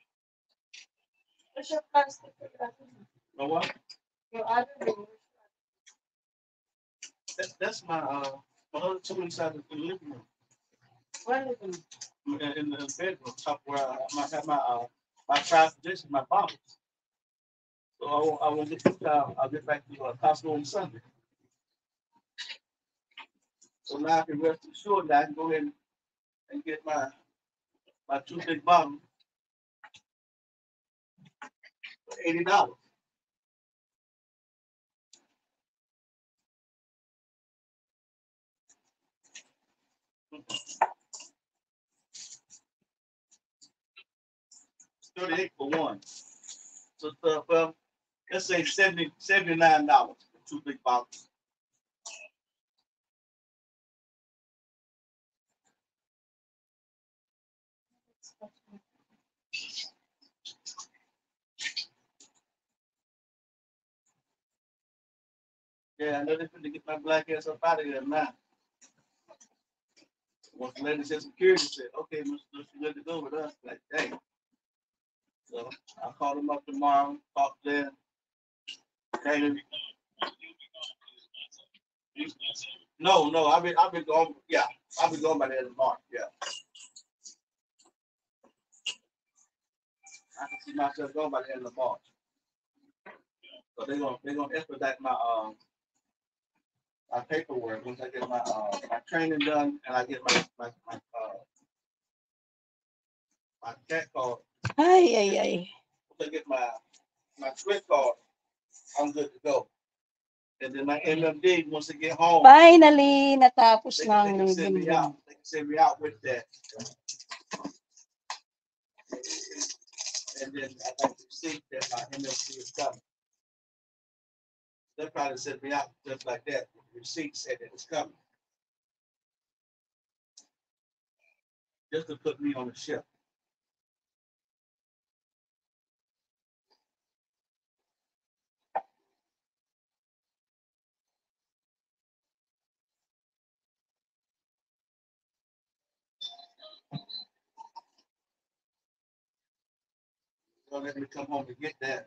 for sure, plastic. You know what? Your other room. That's my other two inside the living room. What is it? In the bedroom, top where I might have my trial position, my bottles. So I won't get this out. I'll get back to Costco on Sunday. So now I can rest assured that I can go ahead and get my two big bottles for $80. $38 for one. So well, let's say $79 for two big boxes. Yeah, I know they're to get my black ass up out of here now. Once the lady said security said, okay, Mr. You good to go with us. Like, dang. So I called him up tomorrow, talked to them. Hey, no, I've been going, yeah, I've been going by the end of March, yeah. I can see myself going by the end of March. So they're gonna expedite my paperwork once I get my training done and I get my cat card. Ay, ay, ay. Once I get my Swift card, I'm good to go. And then my MMD once I get home, Finally, natapos they na can, ang they can send me Libreng. out. They can send me out with that. And then I got to see that my MMD is coming. They'll probably send me out just like that. The receipt said that it's coming. Just to put me on the ship. Don't let me come home to get that.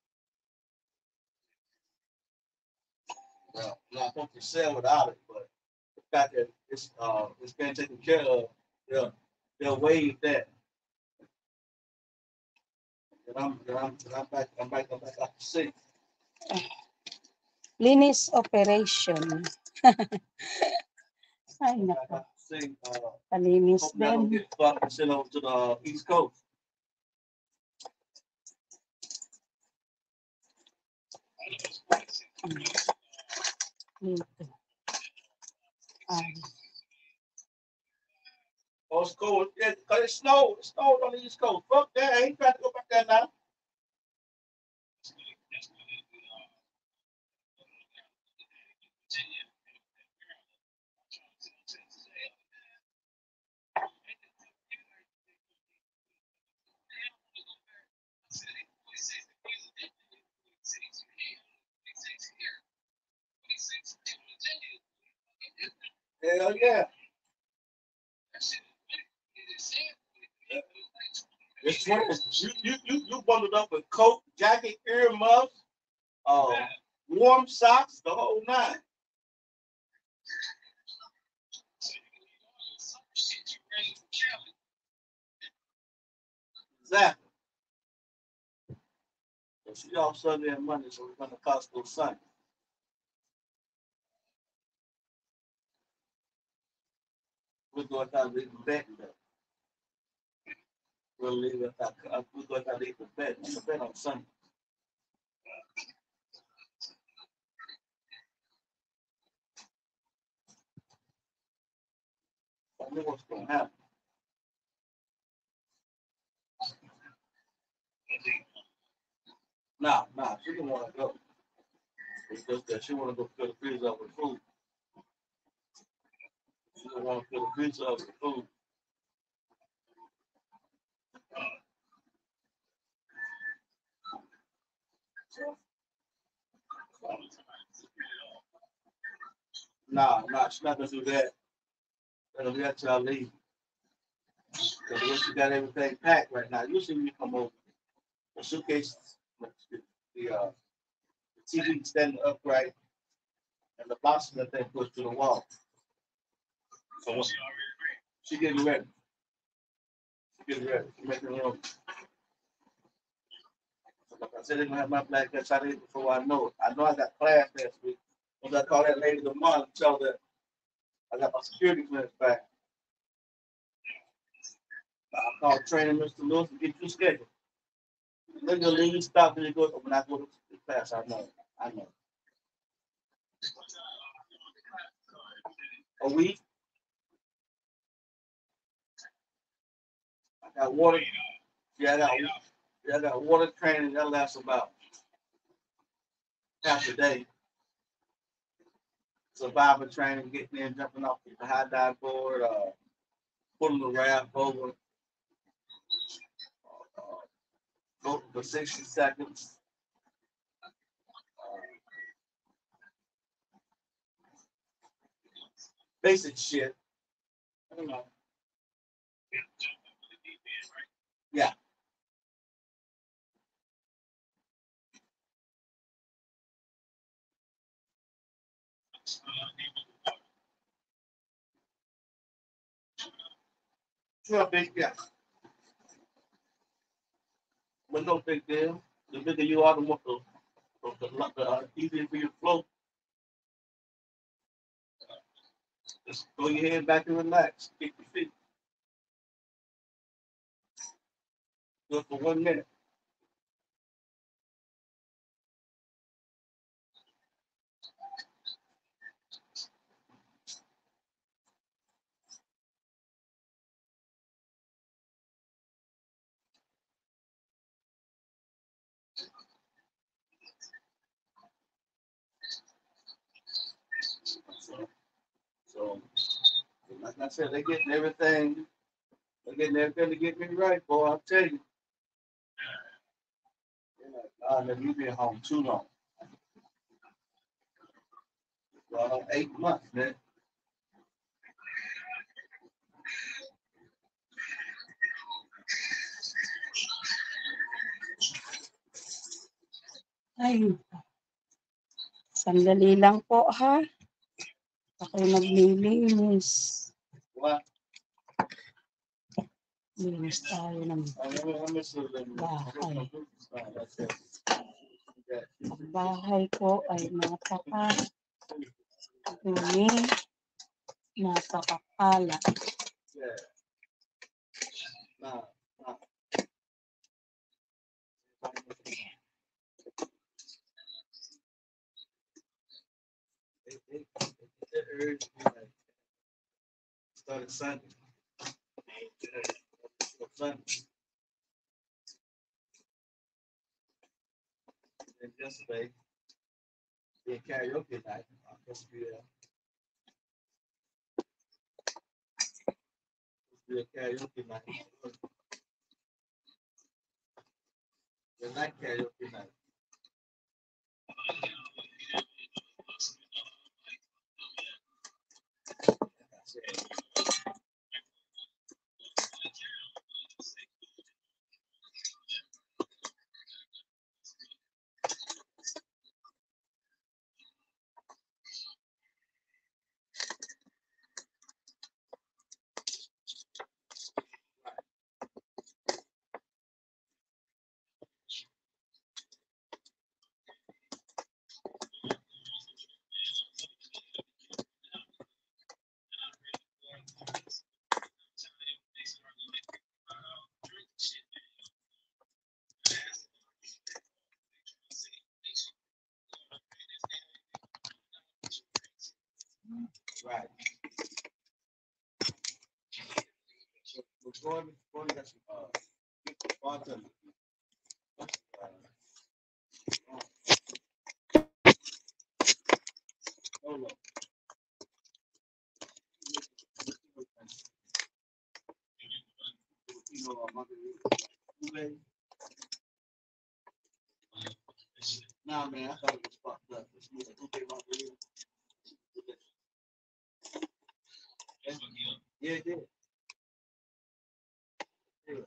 Well, I'm not supposed to sell without it, but the fact that it's been taken care of, they'll waive that. And I'm back out to sea. Linis operation. Ay, I'm back nako. out to sea. Palinis Hopefully I don't din. get fucked and sent over to the East Coast. Dito. Ay. Oh, it's cold. Yeah, cause it snowed. It snowed on the East Coast. Fuck that. I ain't trying to go back there now. Hell yeah. It's 20. You bundled up with coat, jacket, earmuffs, warm socks, the whole nine. Exactly. So she off Sunday and Monday, so we're gonna Costco Sunday. We're going to leave the bed today. We'll leave it at we're going to leave the bed on Sunday. I know what's gonna happen. Nah, she didn't want to go. It's just that she want to go fill the freezer up with food. She don't want to fill the freezer up with food. Nah, she's not gonna do that. That'll be at y'all leave. Because she got everything packed right now. Usually when you come over, the suitcase, the TV standing upright, and the boxes that they put to the wall. So once she getting ready. She getting ready. She making room. So like I said, they're gonna have my black cat out here before I know it. I know I got class next week. Once I call that lady tomorrow and tell her I got my security clearance back. I'll call training Mr. Lewis and get you scheduled. They're gonna leave stop and you go when I go to class. I know. I know. A week. I got water. Yeah, I got I got water training that lasts about half a day. Survivor training, getting in, jumping off the high dive board, pulling the raft over, floating for 60 seconds. Basic shit. I don't know. Yeah. Yeah, big, yeah. But no big deal. The bigger you are, the more the easier for you to float. Just throw your head back and relax. Kick your feet. Do it for 1 minute. So, so like I said, they're getting everything. They're getting everything to get me right, boy. I'll tell you. God, you been home too long. 8 months, man. Ay, sandali lang po ha. Ako'y naglilinis. What? Linis tayo ng bahay. Ang bahay ko ay napaka-dumi, napakakalat. Yeah. Nah, nah. It urged me like started Sunday. Sunday. And yesterday, the karaoke night. I'm supposed to be a karaoke night. The night karaoke night. Right. So before we got some bartender. Hold on. You know, margarita. Nah, man, I thought it was fucked up. This was a okay margarita. Yeah, it did. Yeah.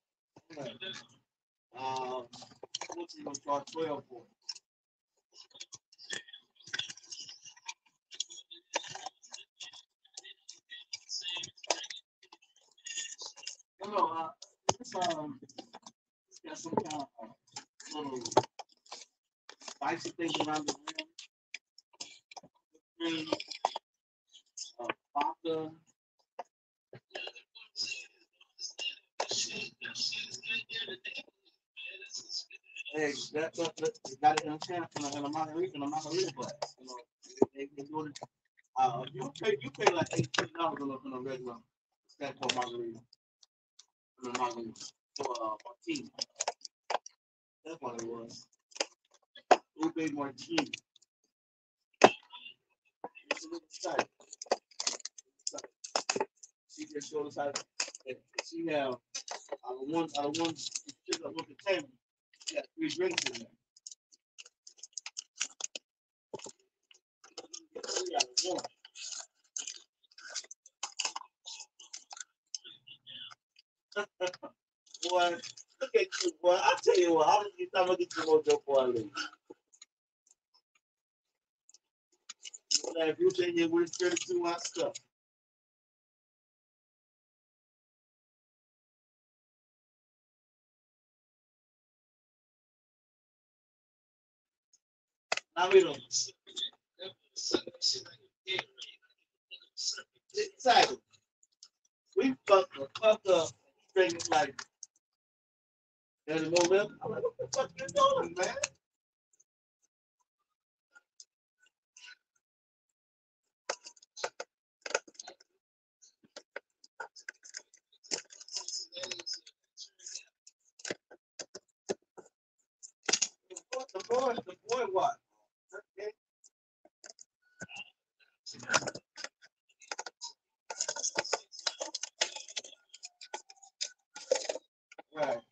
What's he gonna charge 12 for? No, no, it's got some kind of little spicy thing around the rim. Vodka. Hey, you got it in a can in a margarita glass. You know, they do it. You pay like $18 in a regular stand for margarita. In a margarita for a martini. That's what it was. Ube martini. It's a little tight. She just showed us how to. She have out of one shit up at the table. She got 3 drinks in there. 3 out of 1. Boy, look at you, boy. I tell you what, I'm gonna get you more joke boy later. If you take it with 32 ounce stuff. Now we don't. Exactly. We fucked up, drinking like there's no left. I'm like, what the fuck you doing, man? The boy what? Okay. Right.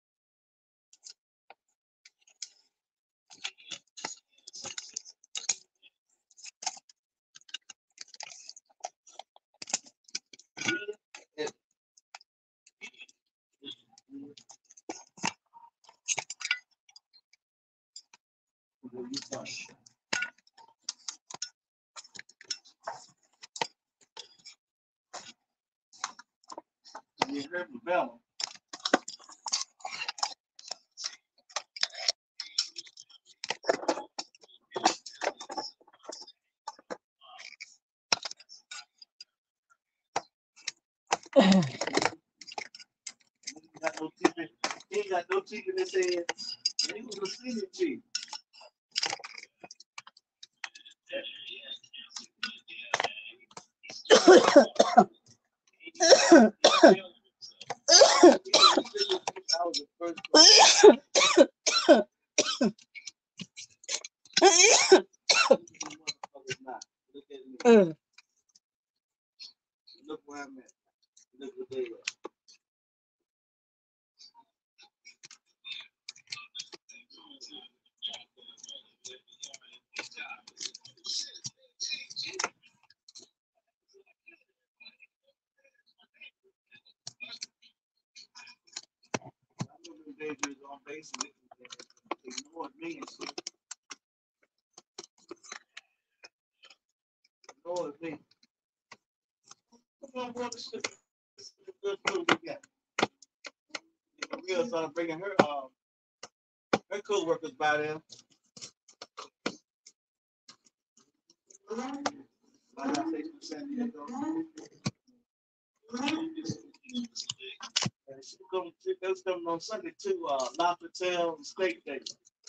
You heard from Bella. He got no teeth. He ain't got no teeth in his head. And he was a senior chief. I was the first person. Look at me. Look where I'm at. Look what they are. I know them Dodgers on base and they ignored me and shit. Ignored me. Come on, brother. Shit. Good food we got. Maria started bringing her co-workers by there. Like I say, from San Diego. And they was coming on Sunday to La Patel Steak Day.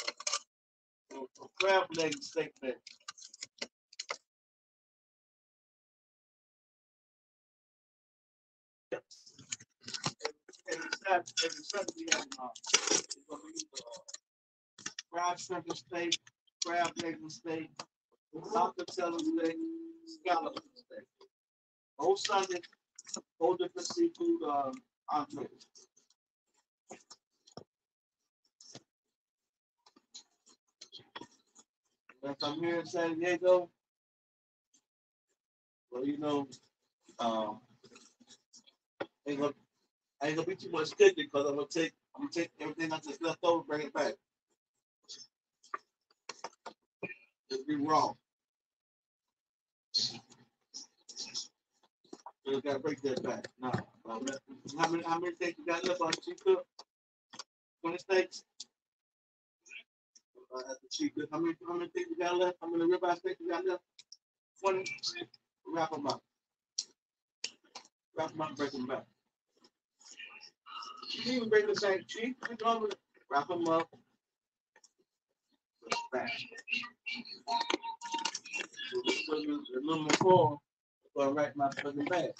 Crab leg steak day. Every Sunday we have crab shrimp and steak, crab leg and steak, La Patel steak, scallop steak. Whole Sunday, whole different seafood entrees. If I'm here in San Diego, well, you know, um, ain't gonna, ain't gonna be too much cooking because I'm gonna take everything I just left over, bring it back. Just be raw. So you gotta break that back. No. How many steaks you got left on the cheap cook? 20 steaks? At the cheap cook. How many steaks you got left? How many ribeye steaks you got left? 20. Wrap them up. Wrap them up, break them back. You even bring the same cheap. Wrap them up. Back. So a little more foil. Go right my fucking bag.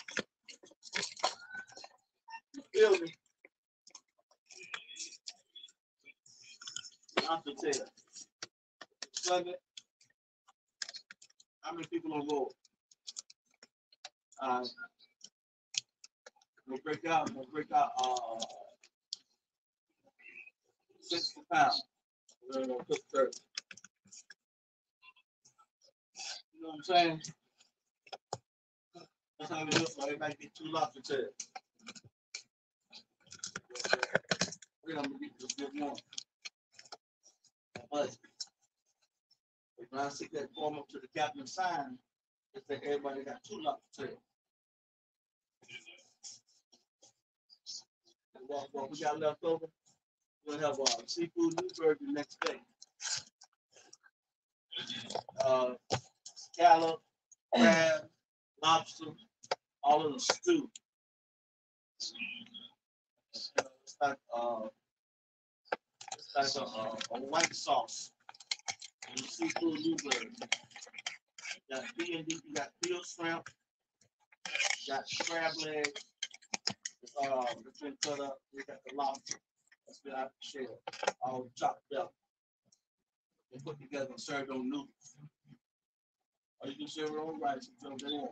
You feel me? to tell. Sunday, how many people on board? We'll break out 60 pounds. We're gonna cook 30. You know what I'm saying? That's how we do it, so everybody get 2 lobster tails. We're gonna get this good more. But when I see that form up to the captain sign, it said everybody got 2 lobster tails. And what we got left over, we'll have seafood Newburgh the next day. Scallop, crab, lobster, all of the stew. It's like a white sauce. And seafood Newburgh. You got B&D, you got veal shrimp, you got crab legs. It's been cut up. We got the lobster. That's been out the shell, all chopped up and put together and served on noodles. Or you can serve it on rice and throw it in.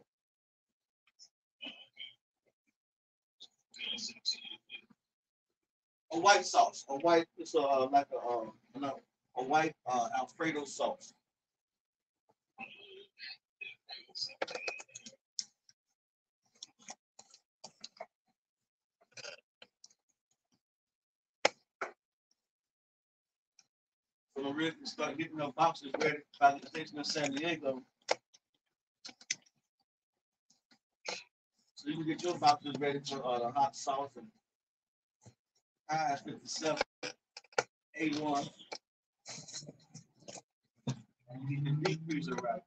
A white sauce. A white, it's like a white Alfredo sauce. So we're ready to start getting our boxes ready by the station of San Diego. So you can get your boxes ready for the hot sauce and I-57 A1. And you get the deep freezer right.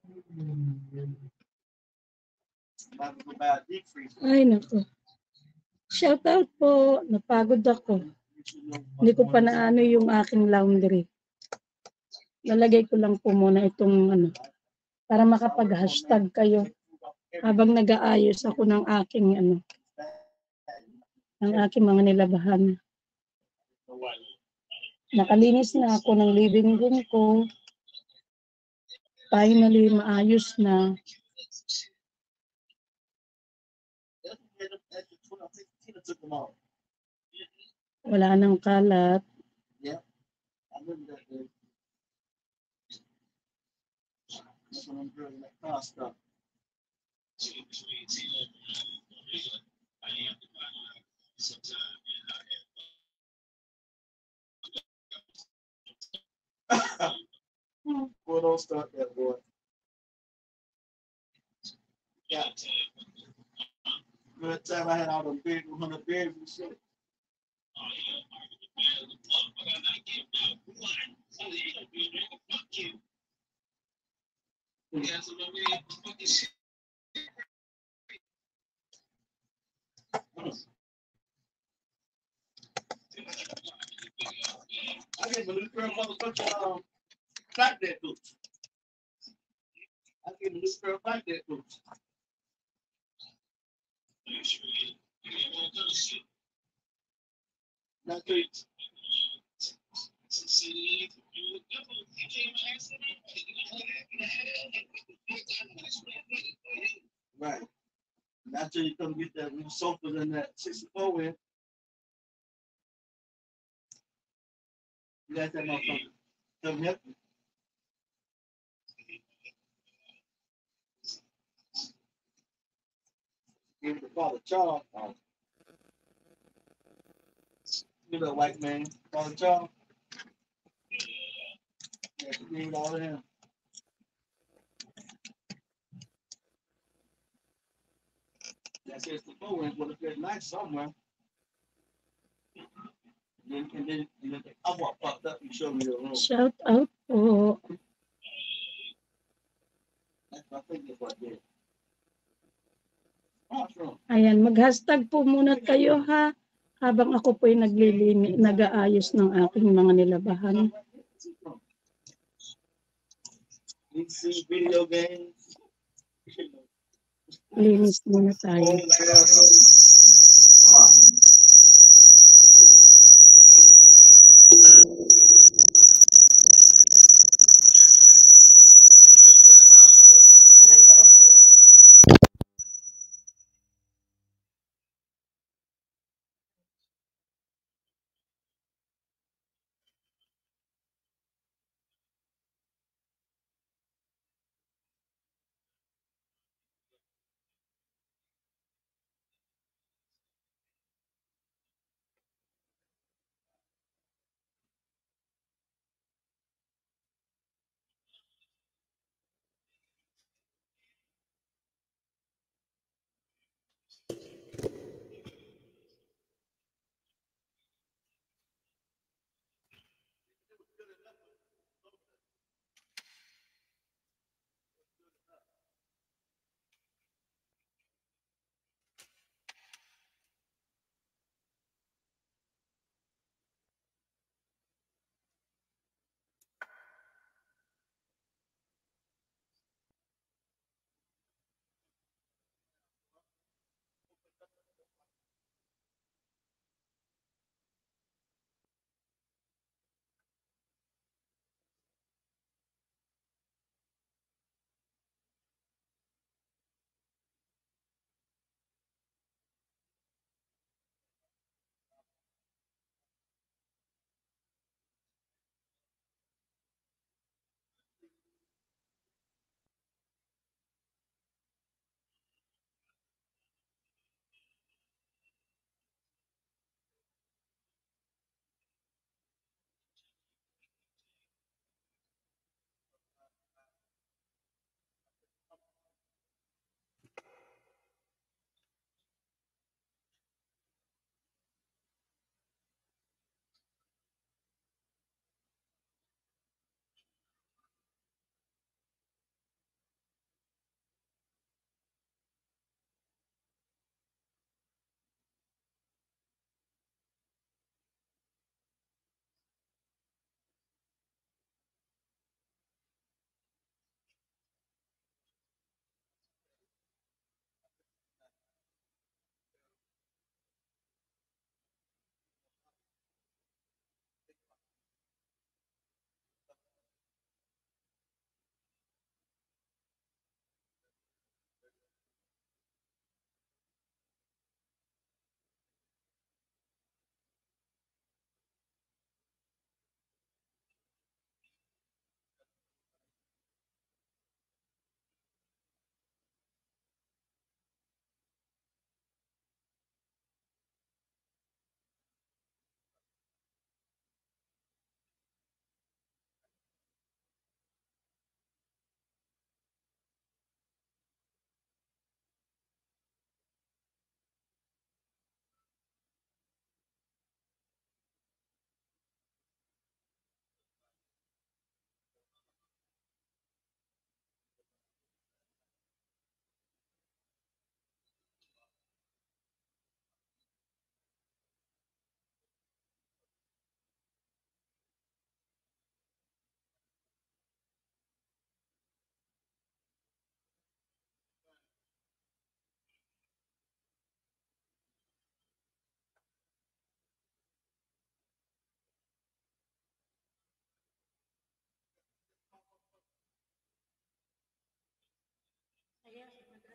About to go buy a deep freezer. Ay, naku. Shout out po. Napagod ako. Hindi ko pa naano yung aking laundry. Lalagay ko lang po muna itong para makapag-hashtag kayo habang nag-aayos ako ng aking ng aking mga nilabahan. Nakalinis na ako ng living room ko. Finally, maayos na. Wala nang kalat. Boy, don't start that, boy. Yeah. Good time I had all the big 100 babies and shit. I can't believe girl motherfucking back that dude. I can't believe girl back that dude. Not good. Right. Not till you come get that new sofa in that 64 with. You got that motherfucker. Come help you. Give it to Father Charles. Look at that white man, Father Charles. Yeah, you need all of him. That's just the phone would have been nice somewhere. And then I walk popped up and showed me the room. Shout out po. That's my thinking about that. Awesome. Ayan, mag-hashtag po muna kayo ha. Habang ako po'y nag-aayos ng aking mga nilabahan. DC video games. Linis muna tayo.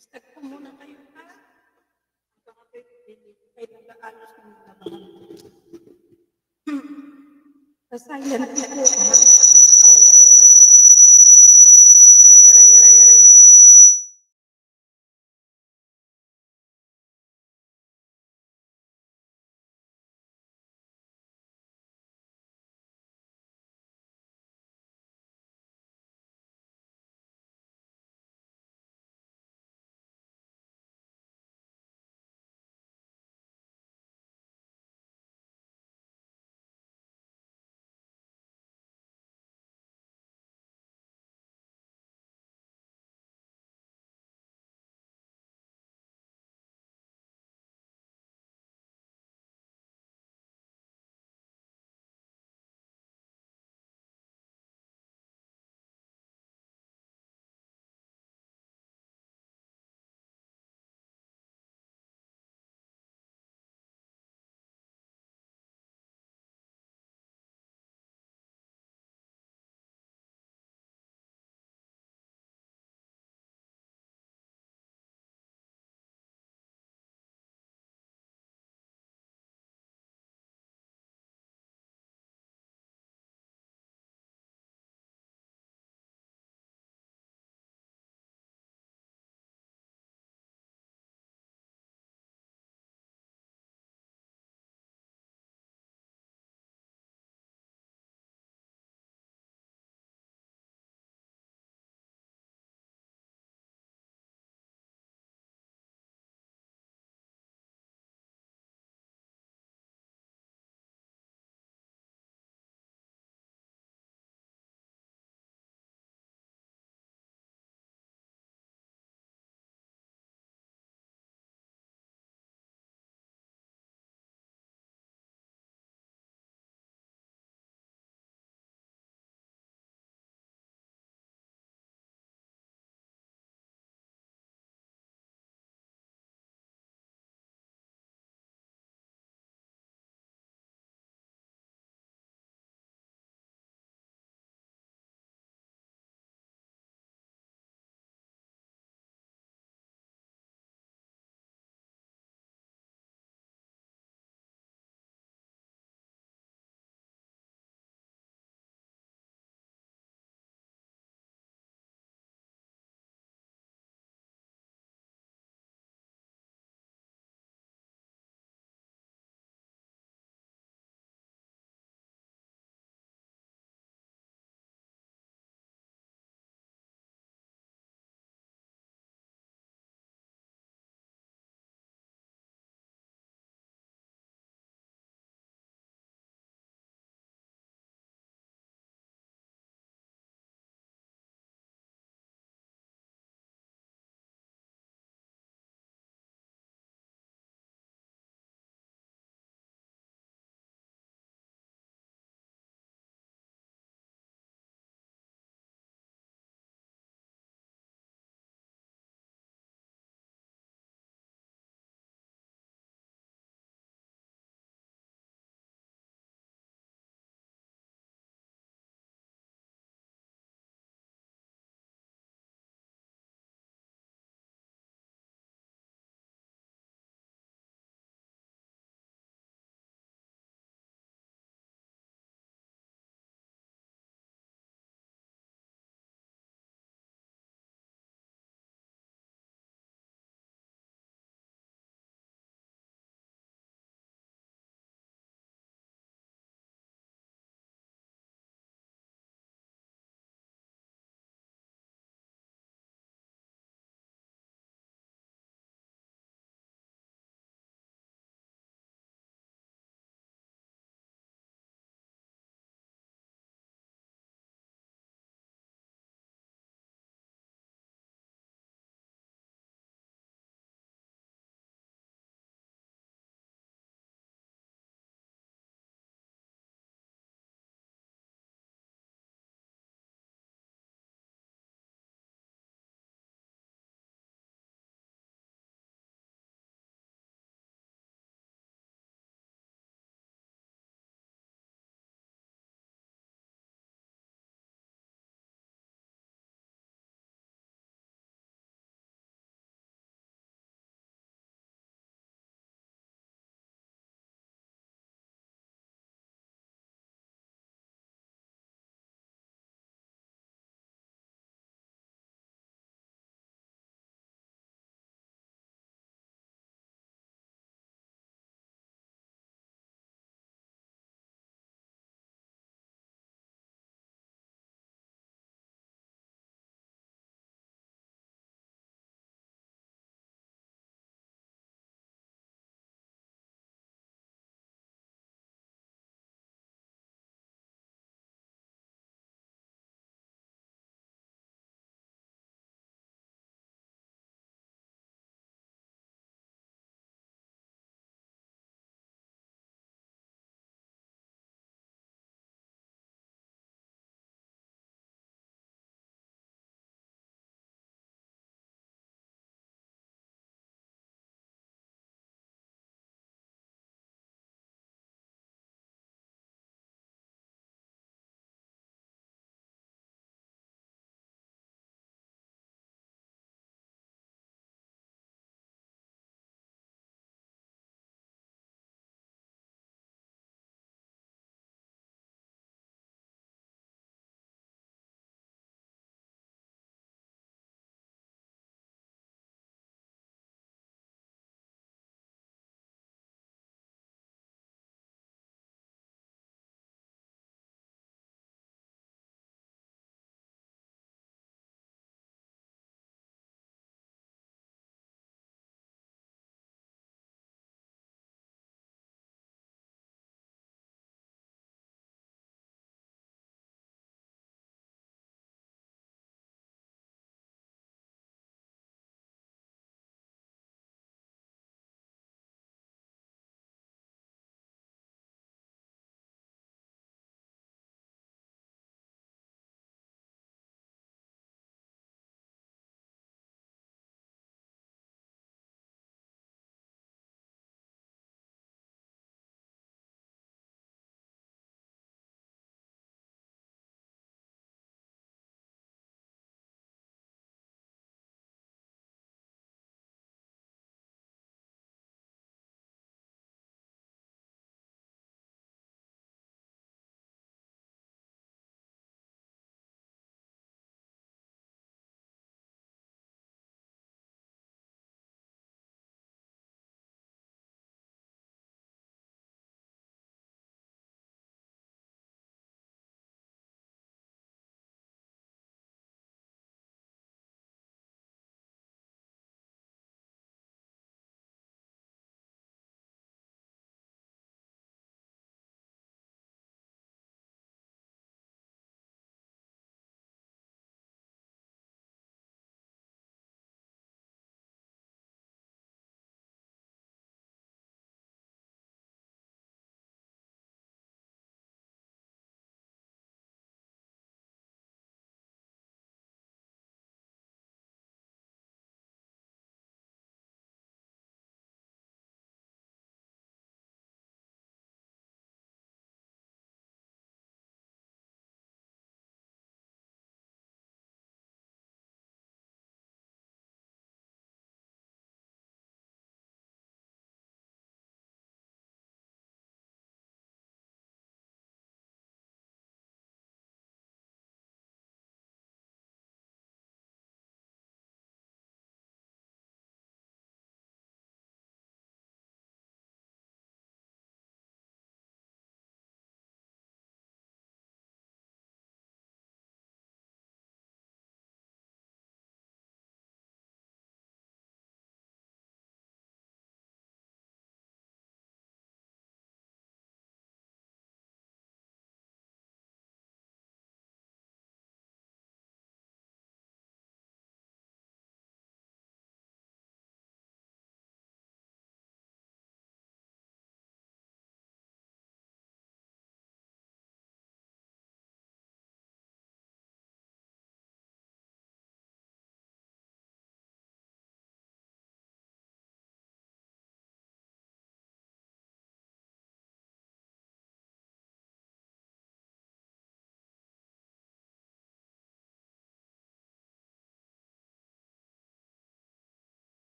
Start po muna kayo ha. Kahit nag-aalos ng labahan. Silent po ha.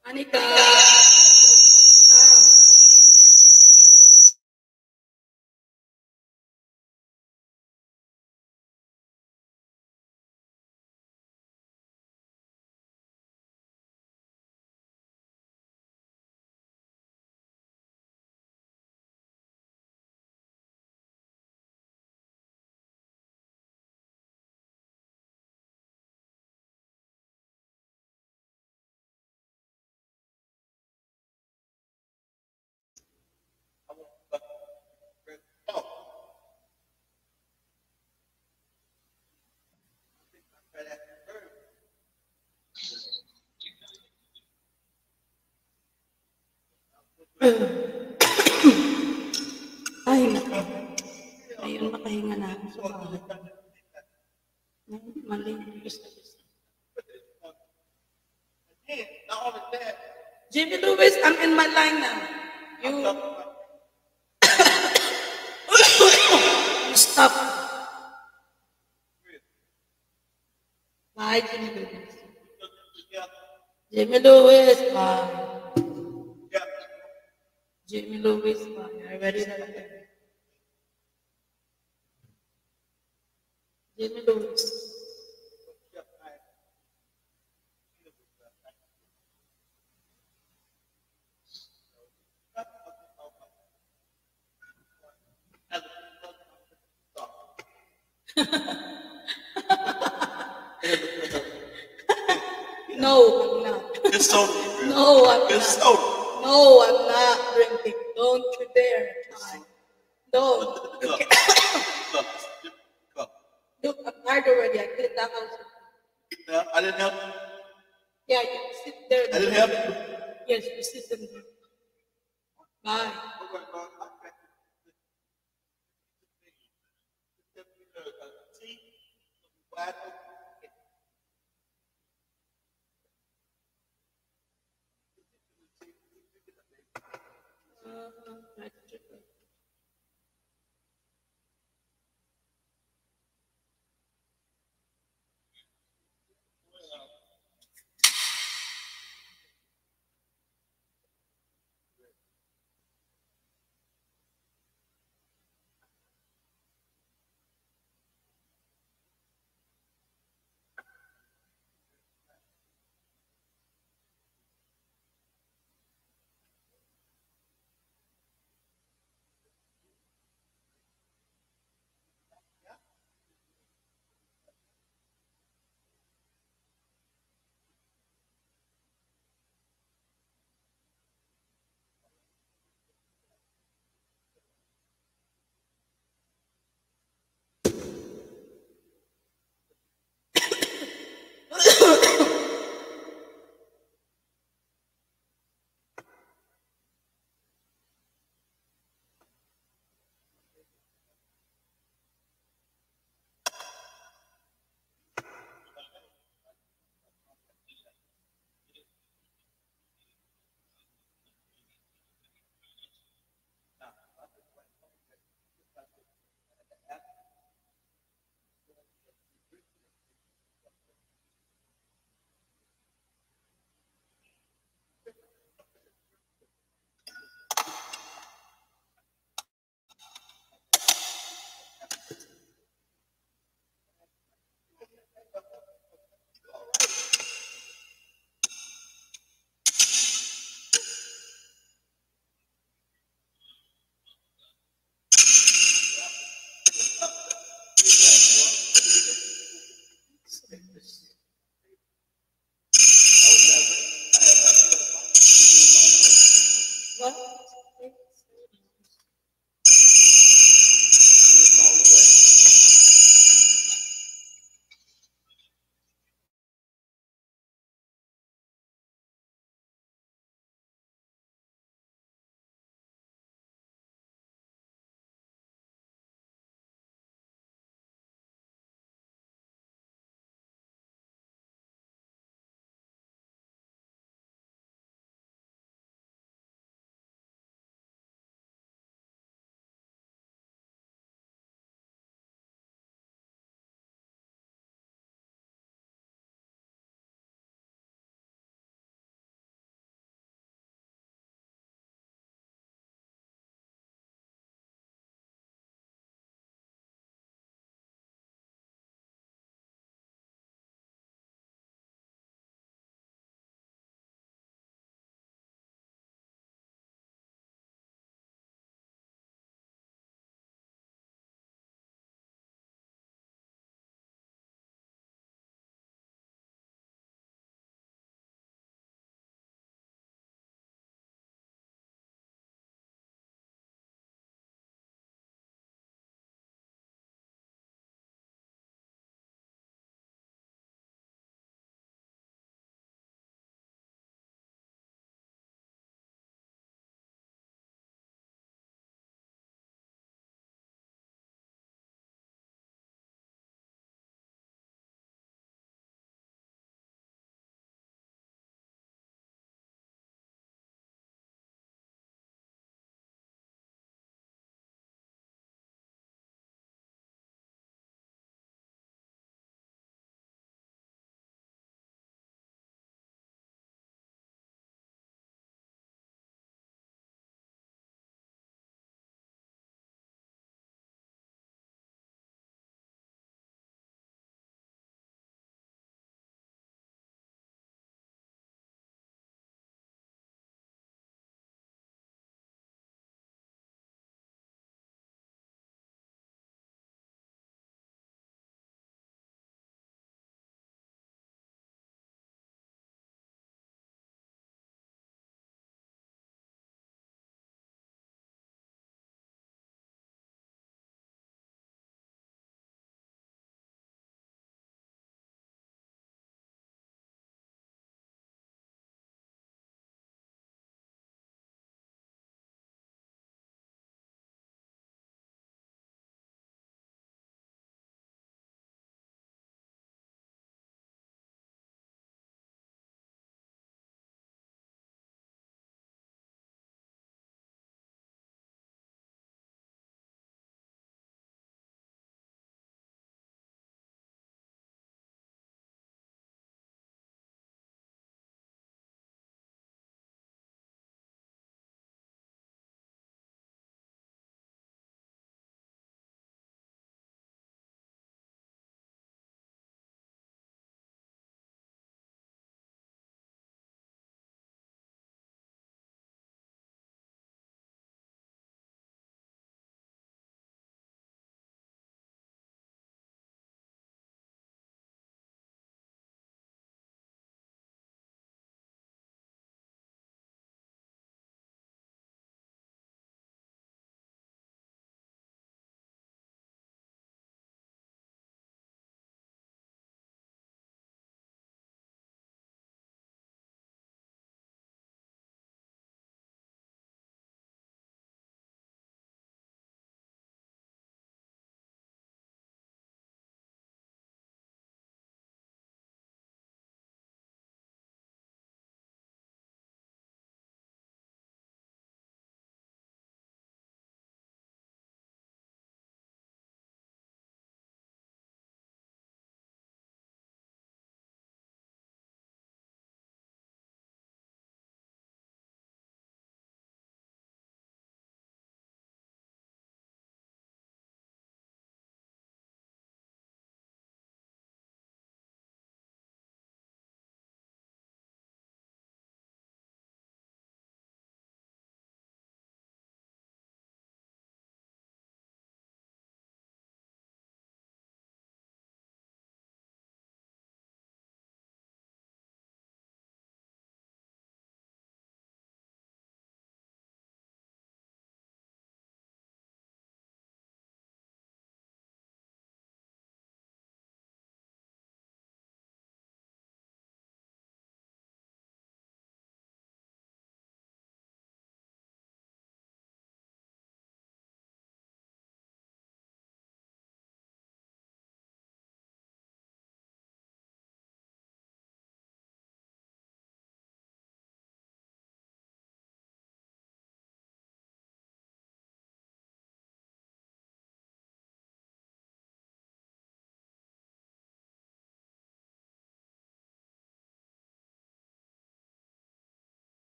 Anika. Ah. Ay, nako. Ayun, makahinga na ako sa bahay. Malinis na gusto. Jimmy Lewis, I'm in my line now. You stop. Bye, Jimmy Lewis. Jimmy Lewis, bye. Jimmy Lewis, bye. I ready to Jimmy Lewis. No, I'm not. It's soda. No, I'm It's not. soda. No, I'm not drinking. Don't you dare try. No. You Cup. can't. Cup. Cup. Look, I'm tired already. I cleaned the house. Yeah, I didn't help you. Yeah, you sit there. I didn't help you. Yes, you sit in there. Bye.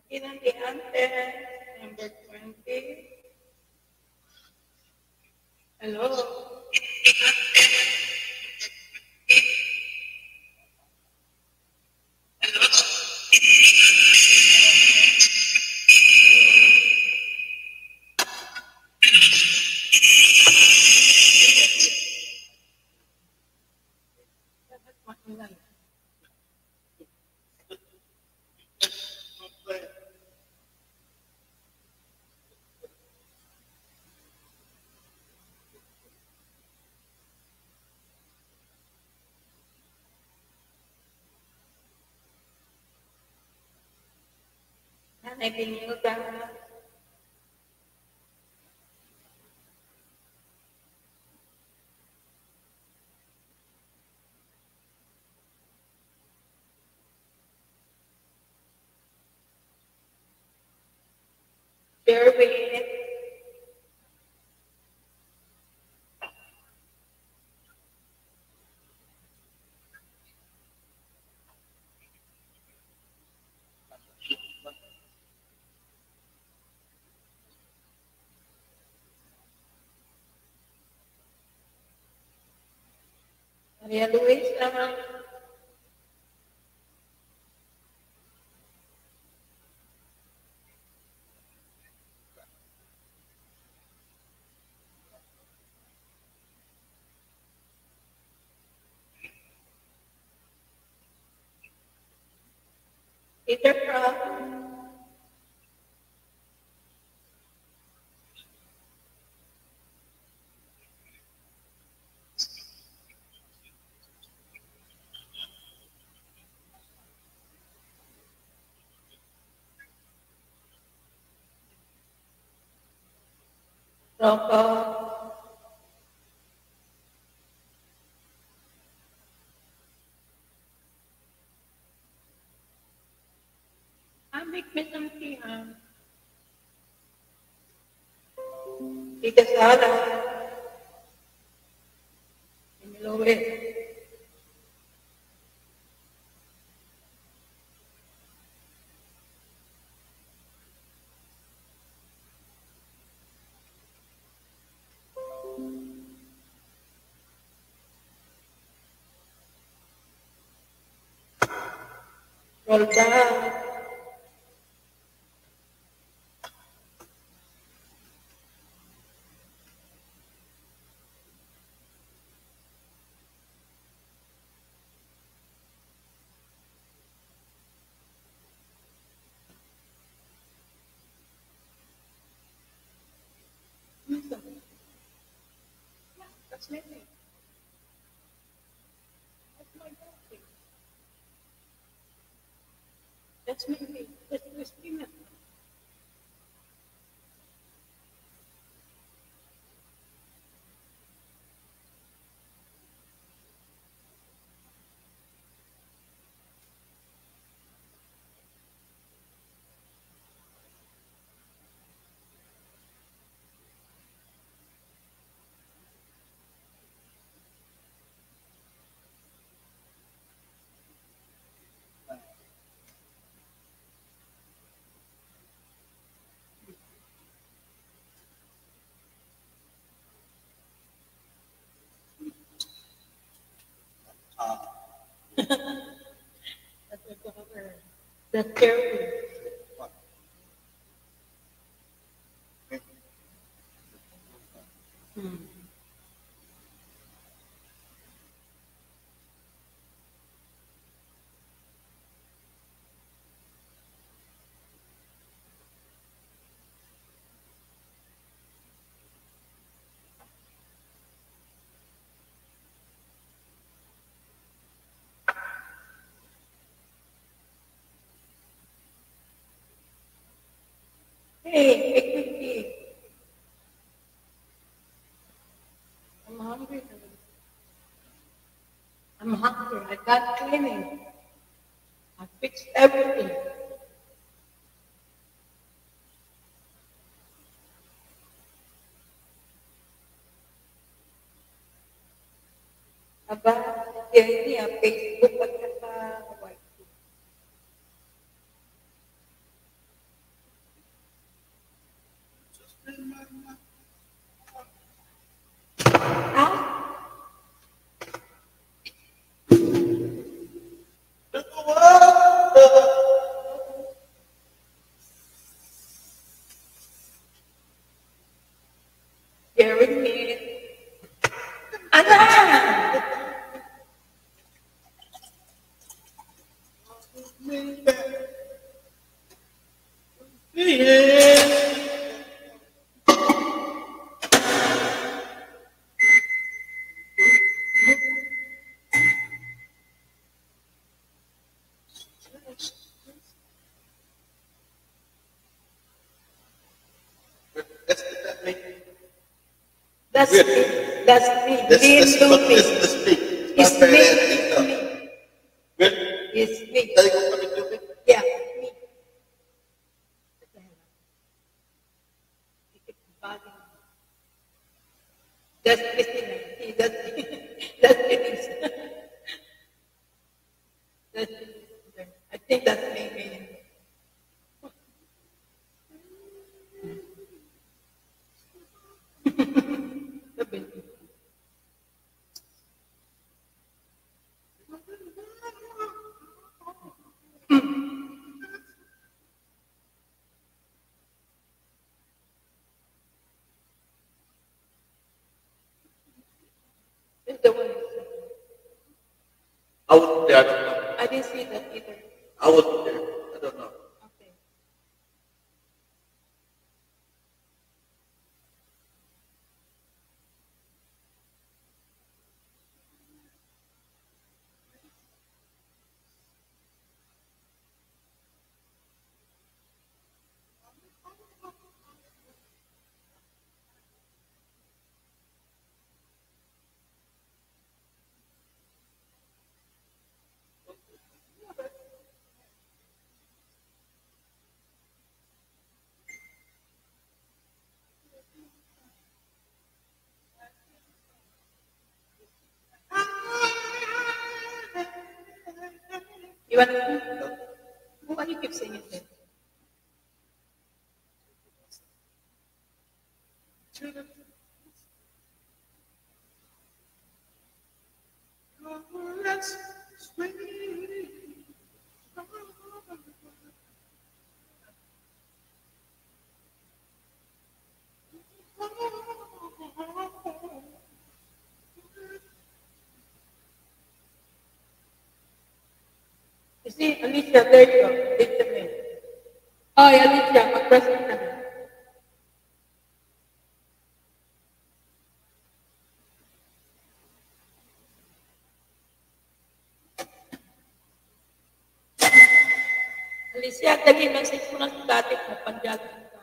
In the answer, number 20. Hello. Nanay Binilda. Jerwin. Maria Luisa. Peter Croft. Rocco. Amik Mesampihan. Tita Sara. Emiloe. Rolda. That's me. That's my daughter. That's me. That's Christina. That's my daughter. That's Jerwin. Hmm. Hey, hey, Quickie. I'm hungry. I'm hungry. I got cleaning. I fixed everything. Aba, dia ini ya Facebook at saka YT. Hearing me. Ana! That's me. That's me. Lean Luffy. It's me. It's me. It's me. Yeah, me. That's Christina. See, that's that's Denise. That's I think that's me. It's the one. I wasn't there. I don't know. I didn't see that either. I wasn't there. I don't know. Okay. You want to? Why do you keep singing it? You see, Alicia, there you go. Lift the man. Oh, yeah, Alicia, mag-present ka na. Alicia, dali, message mo na sa dati mo, panjalan ka.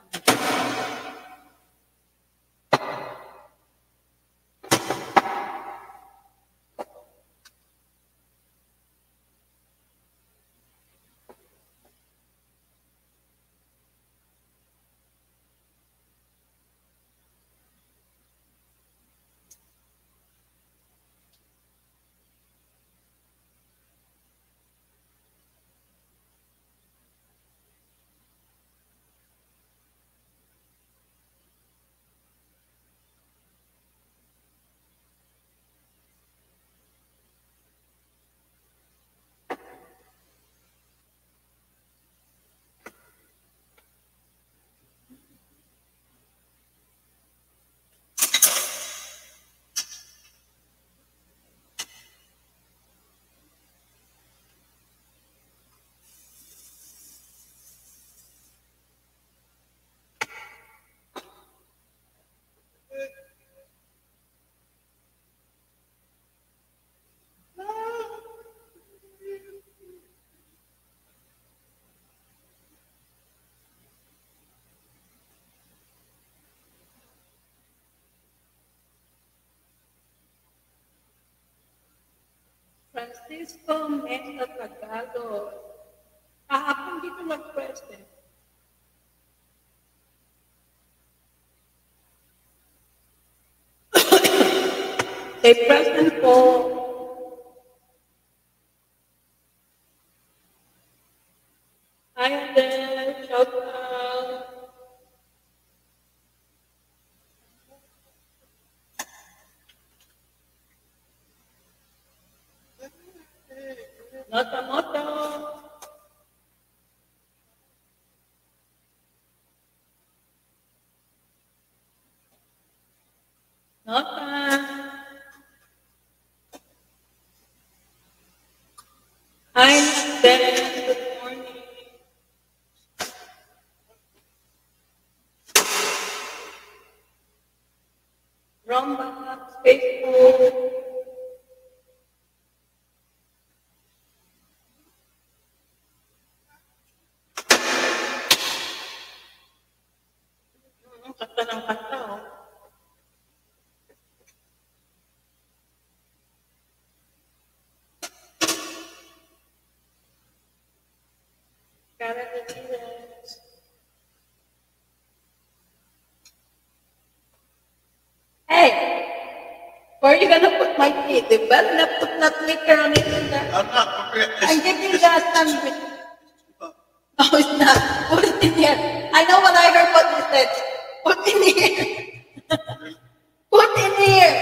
Francisco Mesa Tagalog. Kahapon dito nag-present. Say present po. Hi there, shout out. Facebook. Kata ng kata, oh. Kara Ramirez. Hey, where are you gonna put my teeth? The bell put not liquor on it. I'm not prepared. I'm giving you a sandwich. No, it's not. Put it in here. I know what I heard what you said. Put in here. Put in here.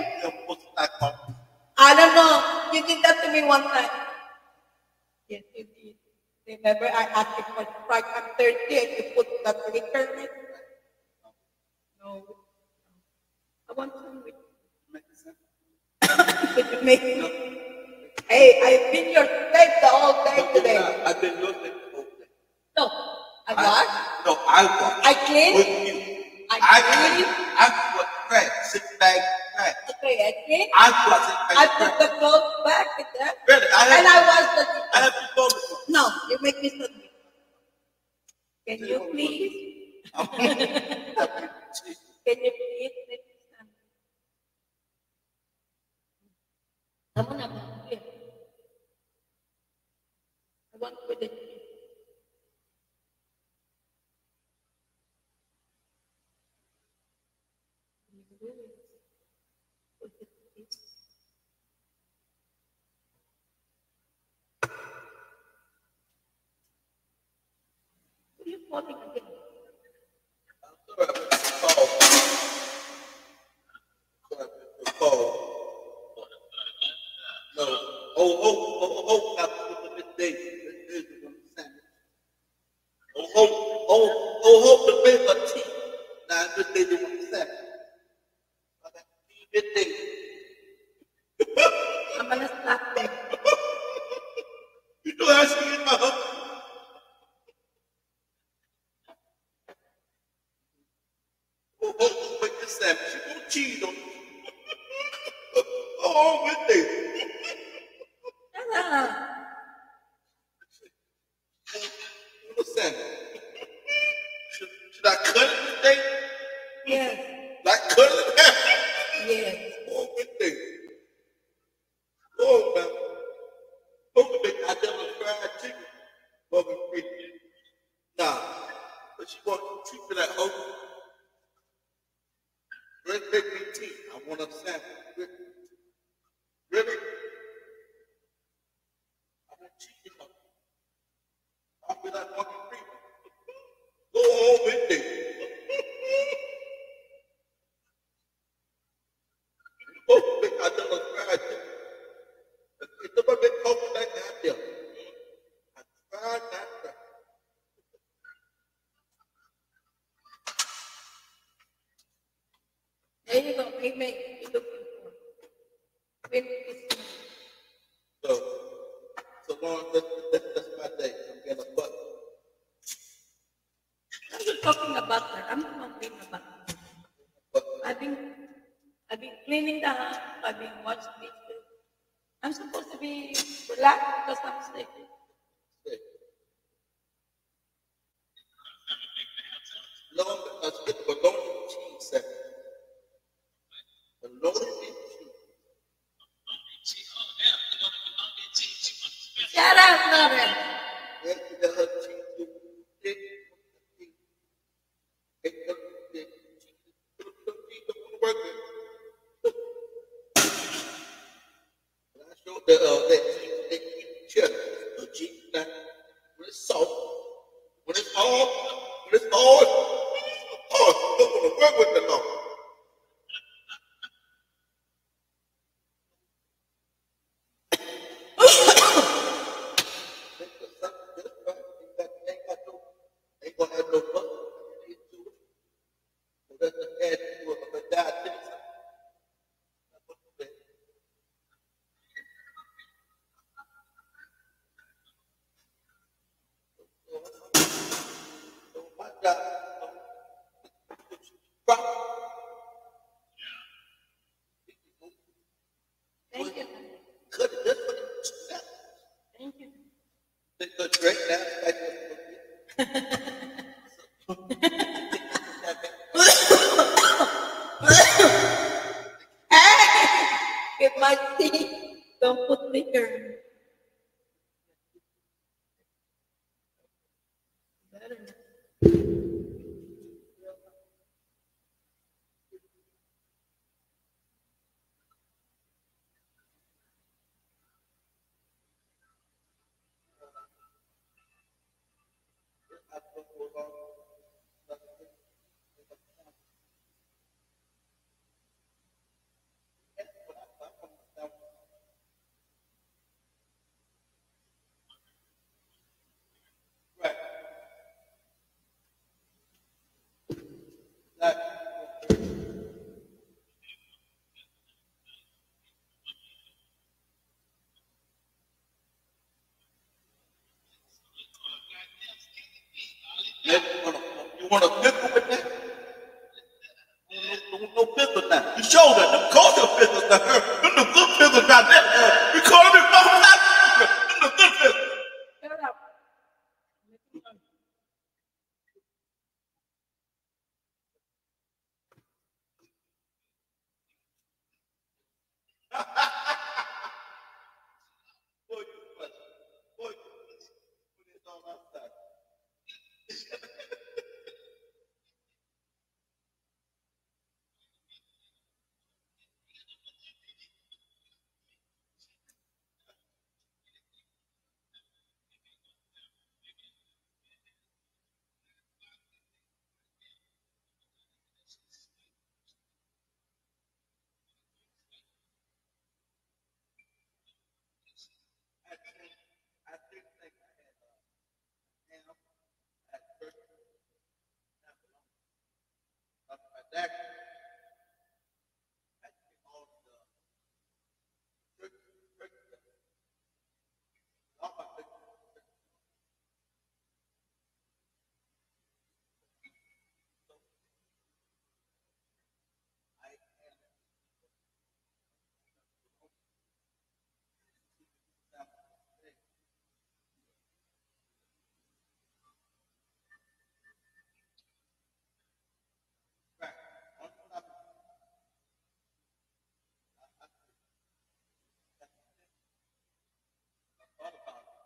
I don't know. You did that to me one time. Yes, you did. Remember, I asked you for Sprite at 30 and you put that liquor in it? No. I want sandwich. Could you make me? Hey, I've been your slave the whole day today. I've been your slave the whole day. No, I was. No, I was. I clean. With you. I clean. I put trash, sit back, trash. Okay, I clean. I put sit I back, put trash. the clothes back in there. Really, And I was the. I have to go before. No, you make me submit. Can you please? Can you please make me stand? Kamu na ba? Here. I want to put it in. Put it in. What are you falling again? No. Oh, got to put this day. This is one sandwich. Oh, the big of tea. Now, this day they want the sandwich. I got tea this day. I'm gonna stop there. You know how she is, my husband. Oh, make this sandwich. You want cheese on it. Oh, good day. What's that? Should I cut it today? Yes, Like cut it in half? yes. Oh, good thing. Oh, man. Supposed to make identical fried chicken. Bubba free. Nah. But she wants to treat me like hoe. Red big tea. I want a sandwich. Really? I want cheese on it. I'll be like fucking free. Go home with me. Supposed to make identical fried chicken. It's about that coconut out there. I tried that. There you go. Amen. You're looking for. When is So long, that's my day. I'm getting a butt. I'm not talking about that. I'm not talking about that. But I've been cleaning the house. I've been watching dishes. I'm supposed to be relaxed because I'm sleeping. long, let's get the bologna and cheese second. Bologna and cheese. Shut up, Lauren. Then you got her cheese to thick, cheese. Thick, thick, cheese. Cheese don't want to work with. When I showed that cheese, they eat cheddar. The cheese, now, when it's soft, when it's hard, you don't want to work with the long. Ain't gonna have no butter. So that's the add to a diabetes. So my job is to Right. Like, you want a pistol with that? No pistol now. You showed that. Them culture pistols now. Them the good pistols got that. We call them fucking out. Them the good pistols. Shut up. Boy, you funny. Boy, you funny. Put it all outside. I think I had ham at first. My dad, I think all the turkey, all my turkey. I am right. Once I thought about it,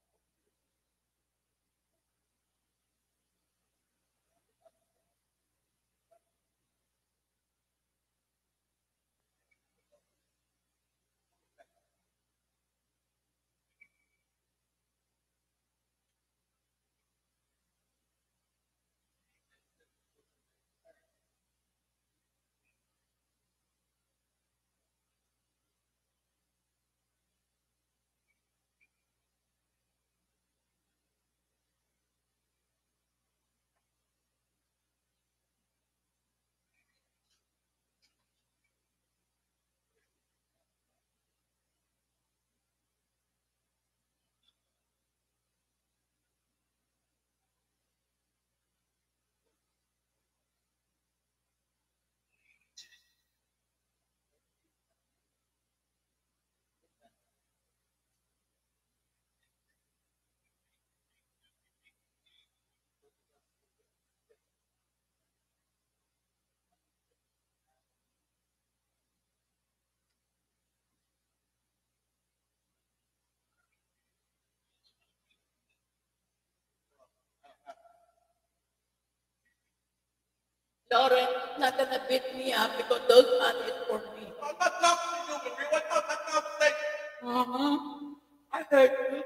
Lauren is not gonna beat me up because those money is for me. I'm not talking to you, Marie. What's up? That conversation? I heard you.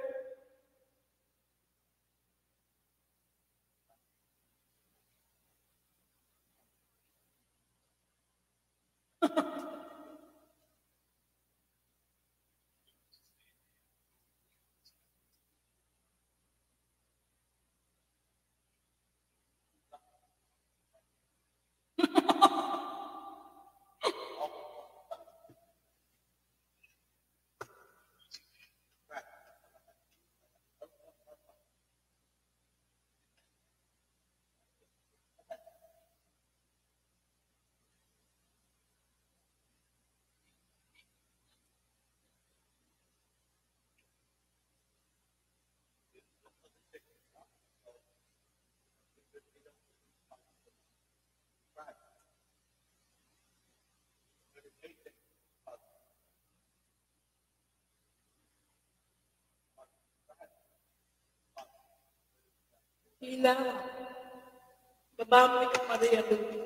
Hila. Babami ka Maria Luis.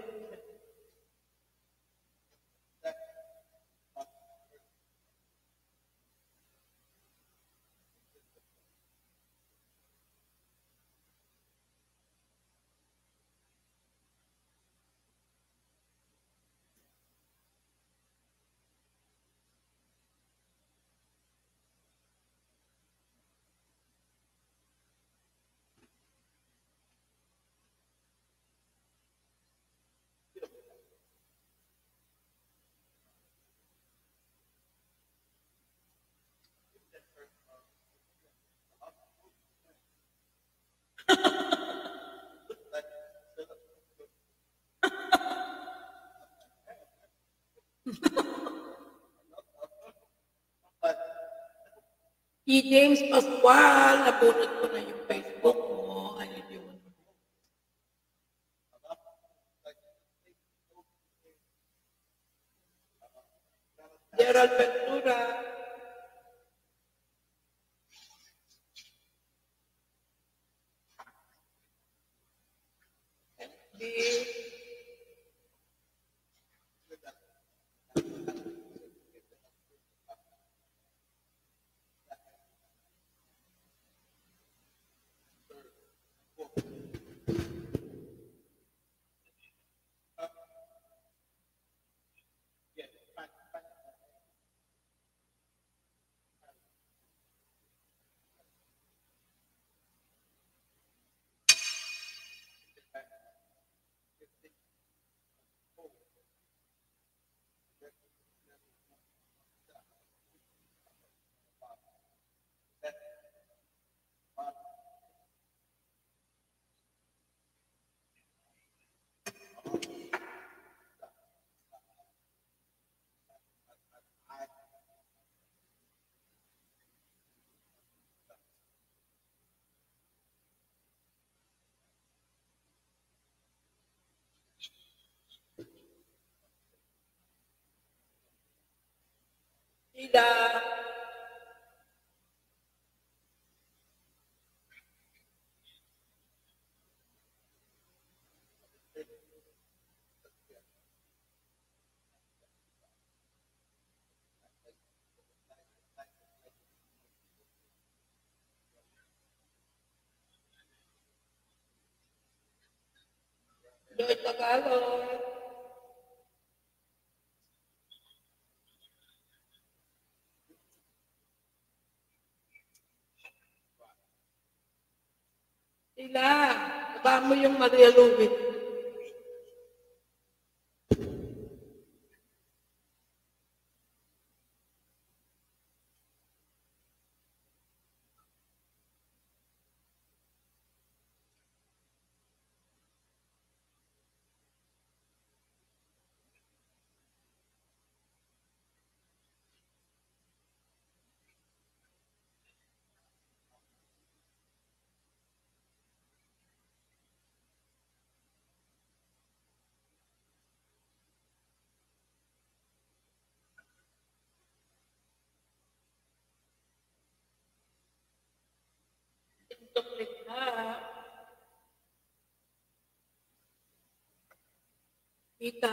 Si James Pascual, nabunot ko na yung Facebook mo. Ayun yun. Gerald Ventura. FB. Sila. Joy Tagalog. Sila. Baba mo yung Maria Louis. Tintok likha. Kita.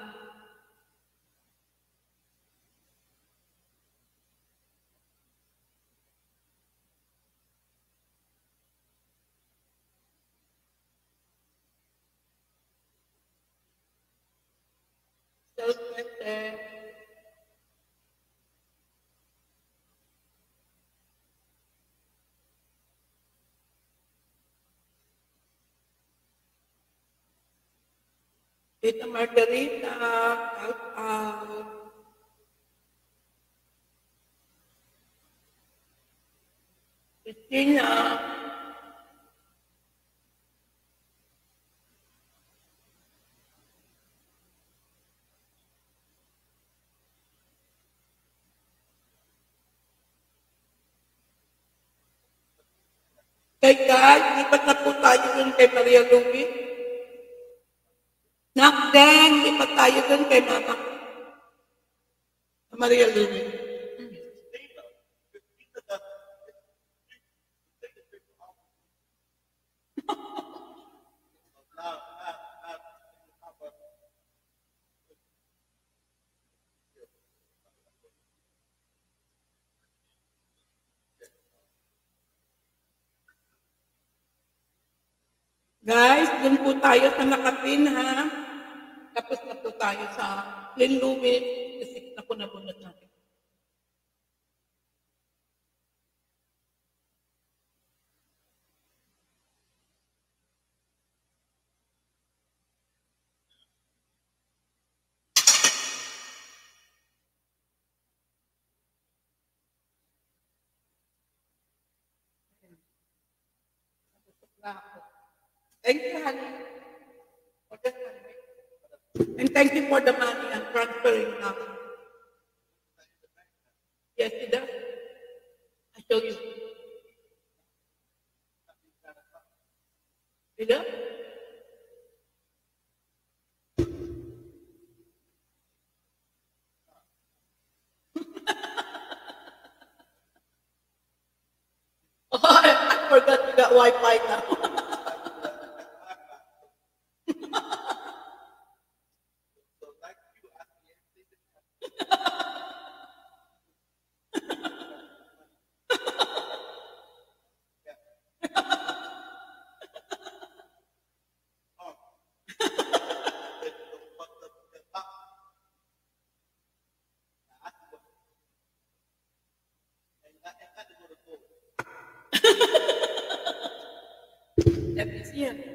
Self-content. Tita Margarita, out out. Christina, kay Guy, lipat na po tayo dun kay Maria Louis. Nakdeng, lipat tayo dun kay Mama. Maria Louis. Guys, dun po tayo sa nakapin, ha? Tapos na po tayo sa Lynn Louis. Kasi na po nabunod natin. Thank you, honey. And thank you for the money I'm transferring now. Yes, it does. I show you got Wi-Fi now. So like you, I see everything. Oh, it's so fucked up with that pop. Now, I see what, and I just want to go. Efficient.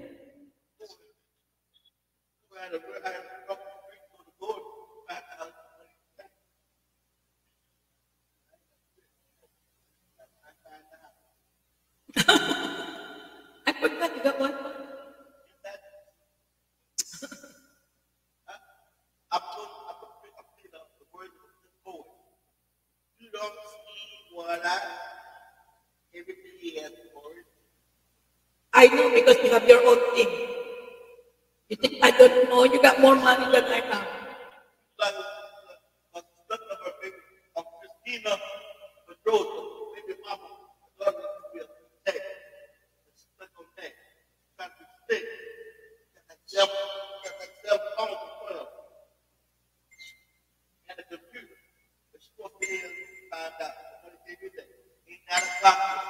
I had a couple of streets on the board. I forgot you got Wi-Fi. I'm putting up the word of the board. You don't see what everything he has for it. I know because you have your own thing. You think I don't know? You got more money than I have. Like stuff of her baby, of Christina Pedrosa, baby mama, the daughter used to be a tech. Stuck on tech. Trying to stick. Got that cell phone in front of her. And a computer. But she supposed to be able to find out. What did they do that? Ain't not a doctor.